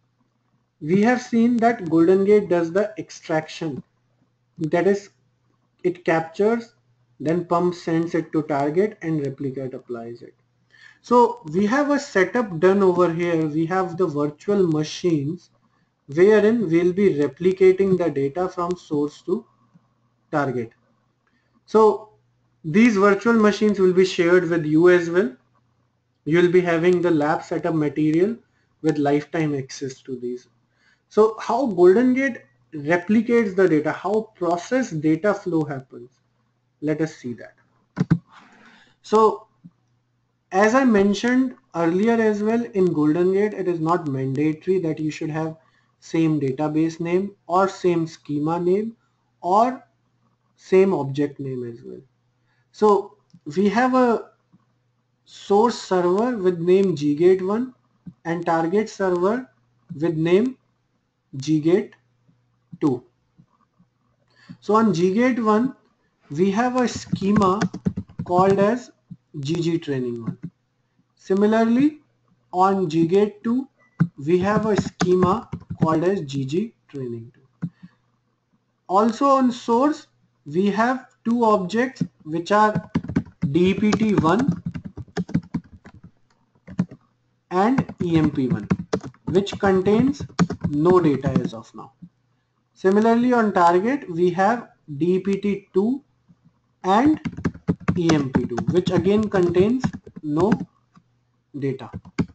we have seen that Golden Gate does the extraction. That is, it captures, then pump sends it to target and replicate applies it. So we have a setup done over here. We have the virtual machines wherein we'll be replicating the data from source to target. So these virtual machines will be shared with you as well. You will be having the lab setup material with lifetime access to these. So how Golden Gate replicates the data, how process data flow happens. Let us see that. So as I mentioned earlier as well, in Golden Gate, it is not mandatory that you should have same database name or same schema name or same object name as well. So we have a source server with name ggate1 and target server with name ggate2. So on ggate1 we have a schema called as ggtraining1. Similarly on ggate2 we have a schema called as ggtraining2. Also on source we have two objects which are dpt1 and emp1, which contains no data as of now. Similarly on target we have dpt2 and emp2, which again contains no data.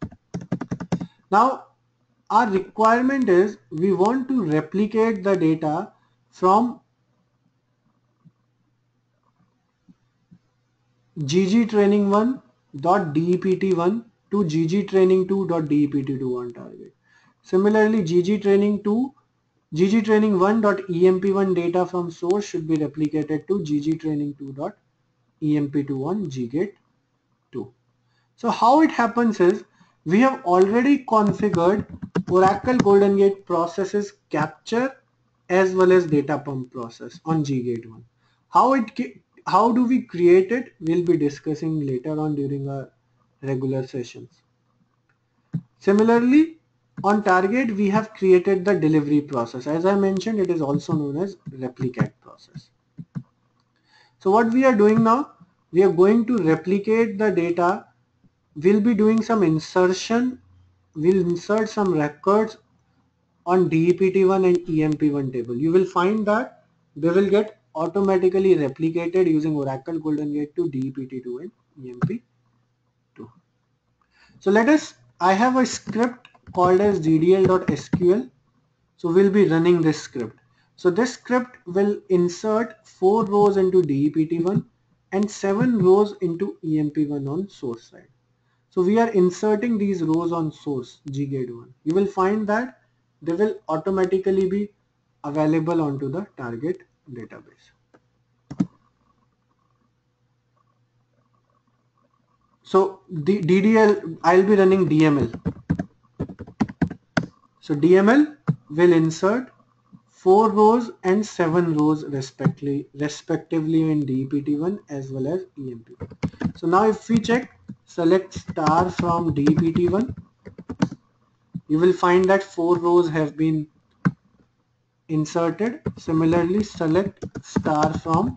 Now our requirement is, we want to replicate the data from ggtraining1.dept1 to ggtraining2.dept2 on target. Similarly, ggtraining1.emp1 data from source should be replicated to ggtraining2.emp2 on ggate2. So how it happens is, we have already configured Oracle Golden Gate processes capture as well as data pump process on ggate1. How do we create it? We'll be discussing later on during our regular sessions. Similarly, on target we have created the delivery process. As I mentioned, it is also known as replicate process. So what we are doing now, we are going to replicate the data. We'll be doing some insertion. We'll insert some records on DEPT1 and EMP1 table. You will find that they will get automatically replicated using Oracle Golden Gate to DEPT2 and EMP2. So I have a script called as ddl.sql. So we'll be running this script. So this script will insert 4 rows into DEPT1 and 7 rows into EMP1 on source side. So we are inserting these rows on source ggate1. You will find that they will automatically be available onto the target database. So the DDL, I'll be running DML. So DML will insert 4 rows and 7 rows respectively in DPT1 as well as EMP1. So now if we check, select star from DPT1, you will find that 4 rows have been inserted. Similarly, select star from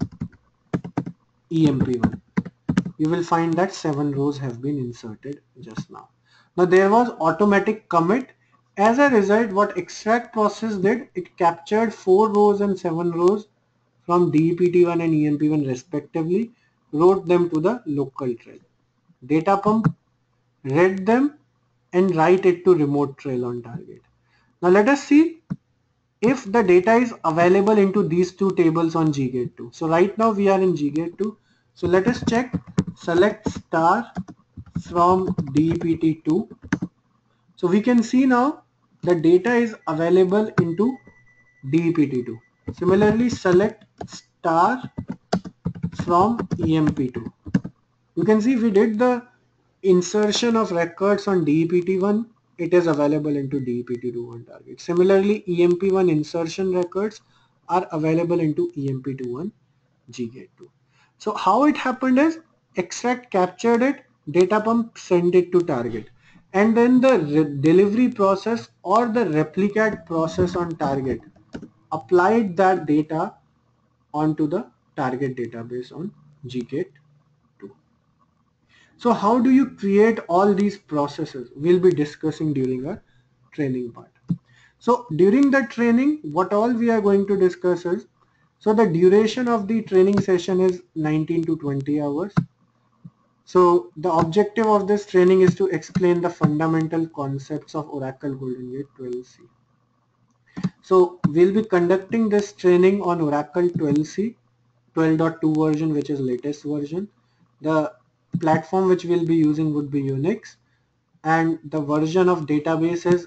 EMP1. You will find that 7 rows have been inserted just now. Now there was automatic commit. As a result, what extract process did, it captured 4 rows and 7 rows from DPT1 and EMP1 respectively, wrote them to the local trail. Data pump read them and write it to remote trail on target. Now let us see if the data is available into these two tables on GGate2. So right now we are in GGate2. So let us check, select star from DPT2. So we can see now the data is available into DPT2. Similarly, select star from EMP2. You can see we did the insertion of records on DPT1, it is available into DPT2 on target. Similarly, EMP1 insertion records are available into EMP2 GGate2. So how it happened is, extract captured it, data pump sent it to target, and then the delivery process or the replicate process on target applied that data onto the target database on GGate2. So how do you create all these processes? We'll be discussing during our training part. So during the training, what all we are going to discuss is, so the duration of the training session is 19 to 20 hours. So the objective of this training is to explain the fundamental concepts of Oracle Golden Gate 12c. So we'll be conducting this training on Oracle 12c 12.2 version, which is latest version. The platform which we'll be using would be Unix, and the version of database is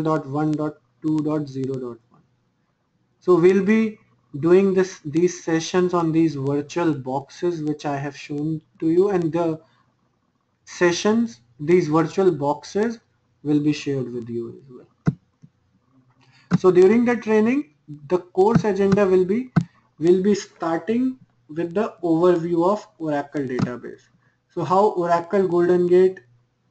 12.1.2.0.1. So we'll be doing these sessions on these virtual boxes which I have shown to you, and the sessions, these virtual boxes, will be shared with you as well. So during the training, the course agenda will be starting with the overview of Oracle database. So how Oracle Golden Gate,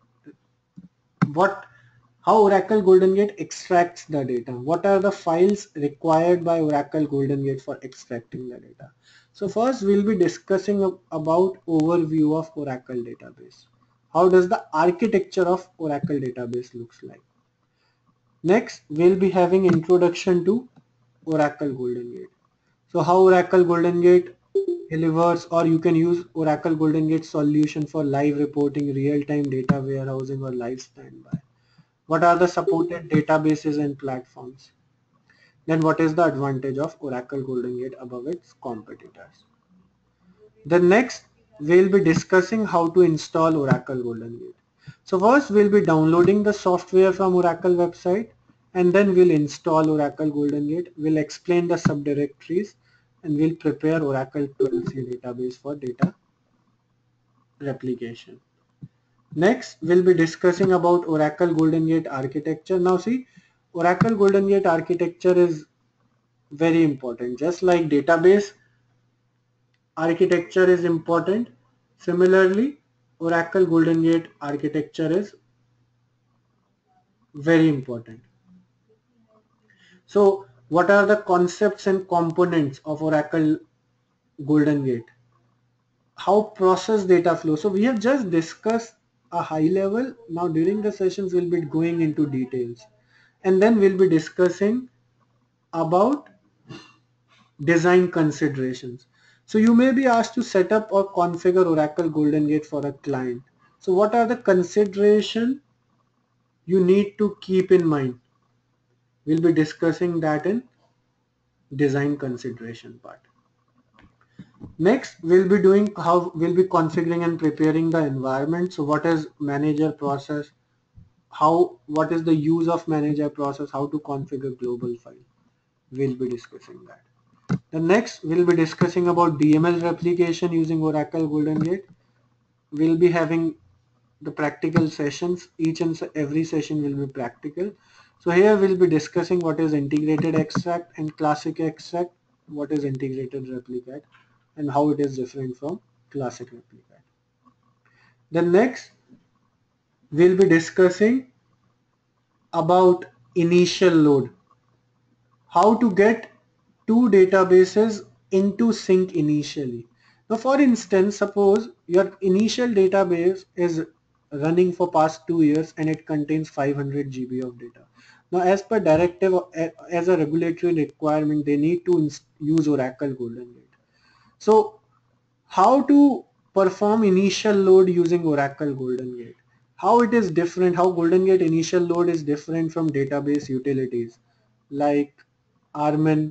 how Oracle Golden Gate extracts the data. What are the files required by Oracle Golden Gate for extracting the data? So first we'll be discussing about overview of Oracle database. How does the architecture of Oracle database looks like? Next, we'll be having introduction to Oracle Golden Gate. So how Oracle Golden Gate delivers, or you can use Oracle Golden Gate solution for live reporting, real-time data warehousing, or live standby. What are the supported databases and platforms? Then what is the advantage of Oracle Golden Gate above its competitors? The next, we'll be discussing how to install Oracle Golden Gate. So first we'll be downloading the software from Oracle website, and then we'll install Oracle Golden Gate. We'll explain the subdirectories, and we'll prepare Oracle 12c database for data replication. Next, we'll be discussing about Oracle Golden Gate architecture. Now see, Oracle Golden Gate architecture is very important. Just like database architecture is important, similarly Oracle Golden Gate architecture is very important. So what are the concepts and components of Oracle Golden Gate? How process data flow? So we have just discussed a high level. Now during the sessions we'll be going into details, and then we'll be discussing about design considerations. So you may be asked to set up or configure Oracle Golden Gate for a client. So what are the considerations you need to keep in mind? We'll be discussing that in design consideration part. Next, we'll be doing how we'll be configuring and preparing the environment. So what is manager process? What is the use of manager process? How to configure global file? We'll be discussing that. The next we'll be discussing about DML replication using Oracle Golden Gate. We'll be having the practical sessions. Each and every session will be practical. So here we'll be discussing what is integrated extract and classic extract, what is integrated replicate, and how it is different from classic replicate. Then next we'll be discussing about initial load, how to get two databases into sync initially. Now for instance, suppose your initial database is running for past 2 years and it contains 500 GB of data. Now as per directive, as a regulatory requirement, they need to use Oracle Golden Gate. So how to perform initial load using Oracle Golden Gate? How it is different, how Golden Gate initial load is different from database utilities like Armin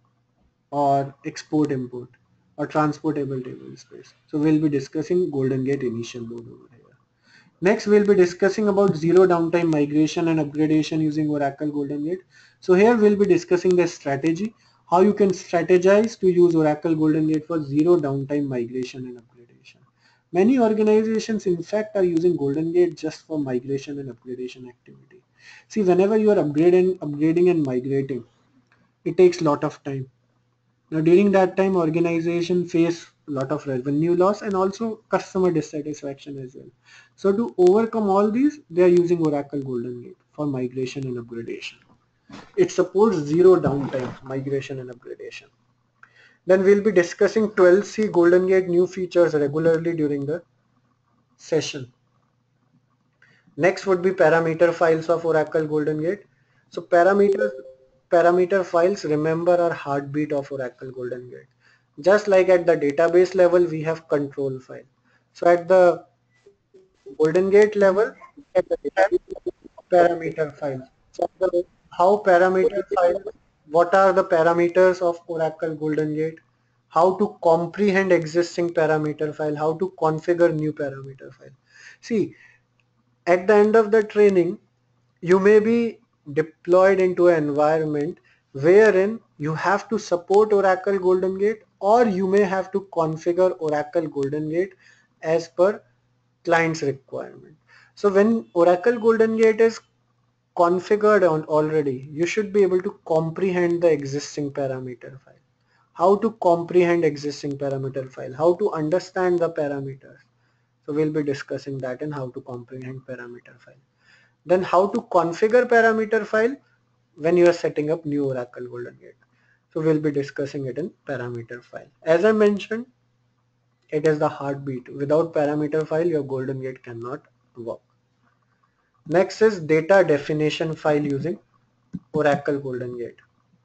or export import or transportable table space. So we'll be discussing Golden Gate initial load over here. Next we'll be discussing about zero downtime migration and upgradation using Oracle Golden Gate. So here we'll be discussing the strategy, how you can strategize to use Oracle Golden Gate for zero downtime migration and upgradation. Many organizations in fact are using Golden Gate just for migration and upgradation activity. See, whenever you are upgrading and migrating, it takes a lot of time. Now during that time organization face a lot of revenue loss and also customer dissatisfaction as well. So to overcome all these, they are using Oracle Golden Gate for migration and upgradation. It supports zero downtime migration and upgradation. Then we'll be discussing 12c Golden Gate new features regularly during the session. Next would be parameter files of Oracle Golden Gate. So parameter files, remember, are heartbeat of Oracle Golden Gate. Just like at the database level, we have control file. So at the Golden Gate level, we have parameter files. So how parameter files, what are the parameters of Oracle Golden Gate, how to comprehend existing parameter file, how to configure new parameter file. See, at the end of the training, you may be deployed into an environment wherein you have to support Oracle Golden Gate, or you may have to configure Oracle Golden Gate as per client's requirement. So when Oracle Golden Gate is configured on already, you should be able to comprehend the existing parameter file. How to comprehend existing parameter file, how to understand the parameters. So we'll be discussing that and how to comprehend parameter file. Then how to configure parameter file when you are setting up new Oracle Golden Gate. So we'll be discussing it in parameter file. As I mentioned, it is the heartbeat. Without parameter file, your Golden Gate cannot work. Next is data definition file using Oracle Golden Gate.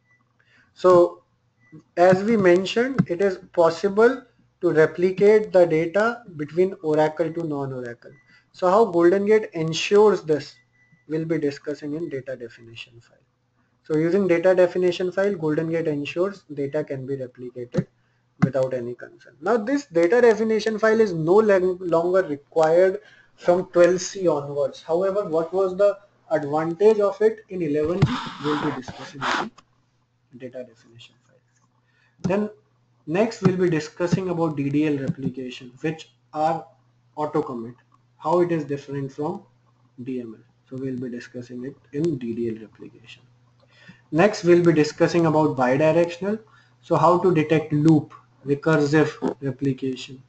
So as we mentioned, it is possible to replicate the data between Oracle to non-Oracle. So how Golden Gate ensures this, we'll be discussing in data definition file. So using data definition file, Golden Gate ensures data can be replicated without any concern. Now this data definition file is no longer required from 12c onwards. However, what was the advantage of it in 11g? We'll be discussing in data definition file. Then next we'll be discussing about DDL replication, which are auto commit, how it is different from DML. So we'll be discussing it in DDL replication. Next we'll be discussing about bidirectional. So how to detect loop, recursive replication.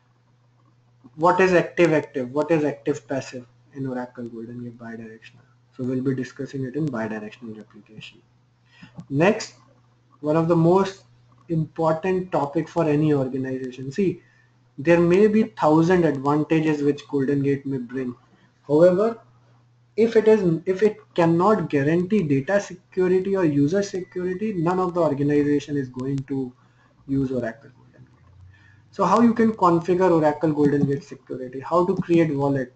What is active, what is active passive in Oracle Golden Gate bidirectional. So we'll be discussing it in bidirectional replication. Next, one of the most important topic for any organization. See, there may be 1,000 advantages which Golden Gate may bring. However, if it cannot guarantee data security or user security, none of the organization is going to use Oracle Golden Gate. So how you can configure Oracle Golden Gate security, how to create wallet,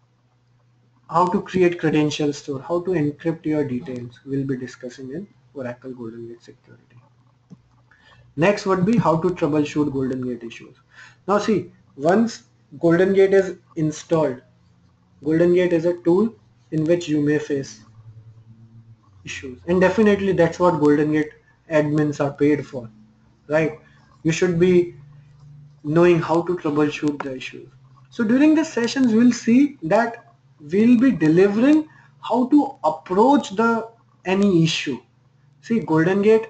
how to create credential store, how to encrypt your details, we'll be discussing in Oracle Golden Gate security. Next would be how to troubleshoot Golden Gate issues. Now see, once Golden Gate is installed, Golden Gate is a tool in which you may face issues, and definitely that's what Golden Gate admins are paid for, right? You should be knowing how to troubleshoot the issues. So during the sessions, we'll see that we'll be delivering how to approach the any issue. See, Golden Gate,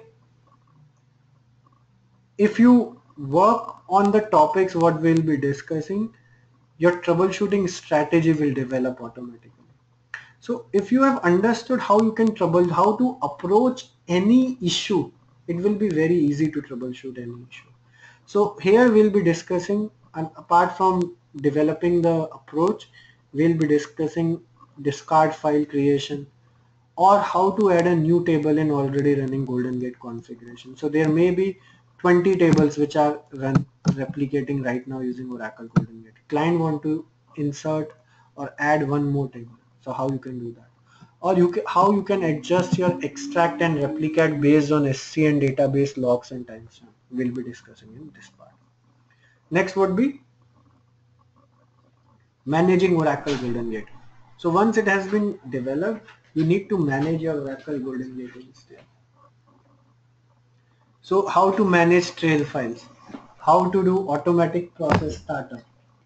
if you work on the topics what we'll be discussing, your troubleshooting strategy will develop automatically. So if you have understood how you can how to approach any issue, it will be very easy to troubleshoot any issue. So here we'll be discussing, and apart from developing the approach, we'll be discussing discard file creation, or how to add a new table in already running Golden Gate configuration. So there may be 20 tables which are replicating right now using Oracle Golden Gate. Client want to insert or add one more table. So how you can do that? Or how you can adjust your extract and replicate based on SCN database logs and timestamp. We'll be discussing in this part. Next would be managing Oracle Golden Gate. So once it has been developed, you need to manage your Oracle Golden Gate instead. So how to manage trail files, how to do automatic process startup,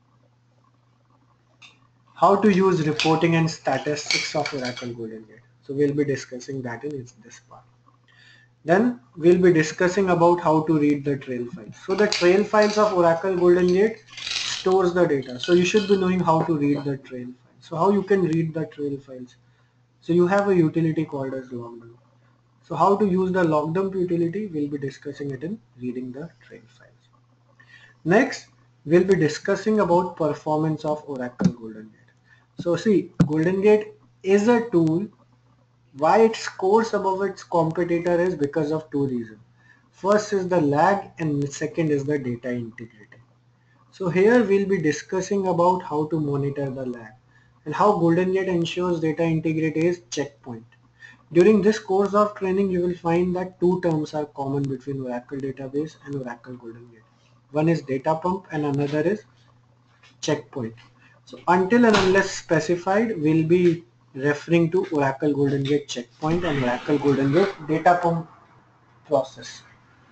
how to use reporting and statistics of Oracle Golden Gate. So we'll be discussing that in this part. Then we'll be discussing about how to read the trail files. So the trail files of Oracle Golden Gate stores the data. So you should be knowing how to read the trail files. So how you can read the trail files. So you have a utility called as logdump. So how to use the logdump utility, we'll be discussing it in reading the trail files. Next, we'll be discussing about performance of Oracle Golden Gate. So see, Golden Gate is a tool. Why it scores above its competitor is because of two reasons. First is the lag and second is the data integrity. So here we'll be discussing about how to monitor the lag and how Golden Gate ensures data integrity is checkpoint. During this course of training, you will find that two terms are common between Oracle database and Oracle Golden Gate. One is data pump and another is checkpoint. So until and unless specified, we'll be referring to Oracle Golden Gate checkpoint and Oracle Golden Gate data pump process.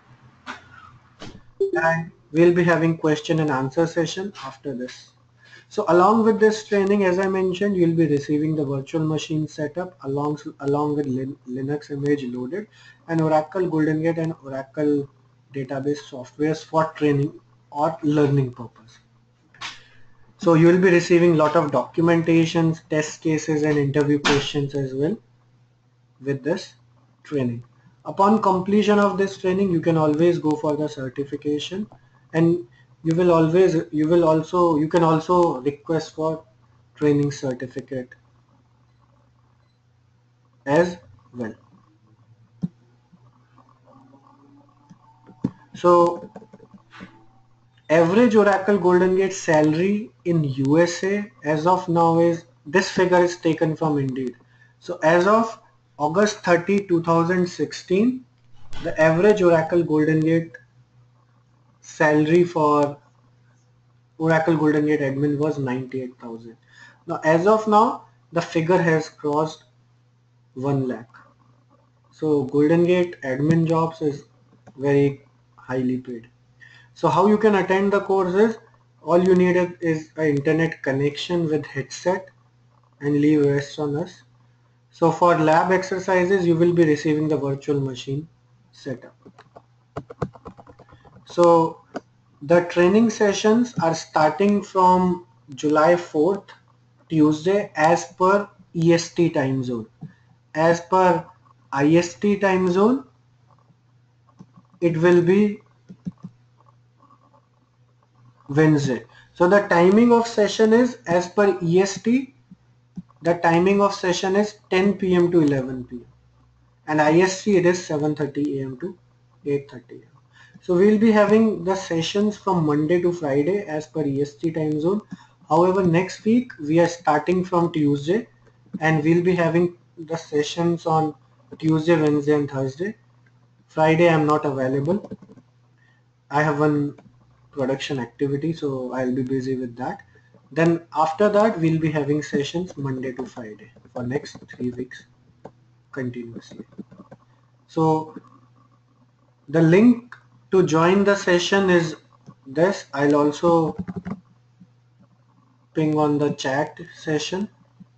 And we'll be having question and answer session after this. So along with this training, as I mentioned, you'll be receiving the virtual machine setup along with Linux image loaded and Oracle Golden Gate and Oracle database softwares for training or learning purpose. So you will be receiving lot of documentations, test cases and interview questions as well with this training. Upon completion of this training, you can always go for the certification, and you can also request for training certificate as well. So average Oracle Golden Gate salary in USA as of now is, this figure is taken from Indeed. So as of August 30, 2016, the average Oracle Golden Gate salary for Oracle Golden Gate admin was 98,000. Now as of now, the figure has crossed 1 lakh. So Golden Gate admin jobs is very highly paid. So how you can attend the courses? All you need is an internet connection with headset and leave rest on us. So for lab exercises, you will be receiving the virtual machine setup. So the training sessions are starting from July 4th, Tuesday, as per EST time zone. As per IST time zone, it will be Wednesday. So the timing of session is, as per EST, the timing of session is 10 p.m. to 11 p.m. and IST it is 7:30 a.m. to 8:30 a.m. So we'll be having the sessions from Monday to Friday as per EST time zone. However, next week we are starting from Tuesday and we'll be having the sessions on Tuesday, Wednesday and Thursday. Friday I'm not available. I have one production activity, so I'll be busy with that. Then after that we'll be having sessions Monday to Friday for next 3 weeks continuously. So the link To join the session is this. I'll also ping on the chat session.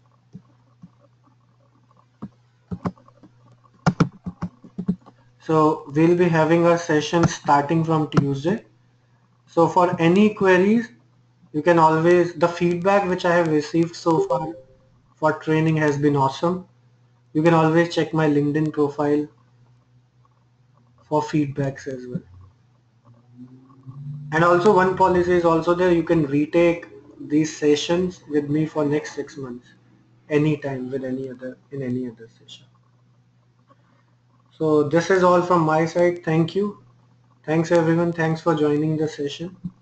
So we'll be having a session starting from Tuesday. So for any queries, you can always, the feedback which I have received so far for training has been awesome. You can always check my LinkedIn profile for feedbacks as well. And also one policy is also there, you can retake these sessions with me for next 6 months, anytime with any other, in any other session. So this is all from my side. Thank you. Thanks everyone. Thanks for joining the session.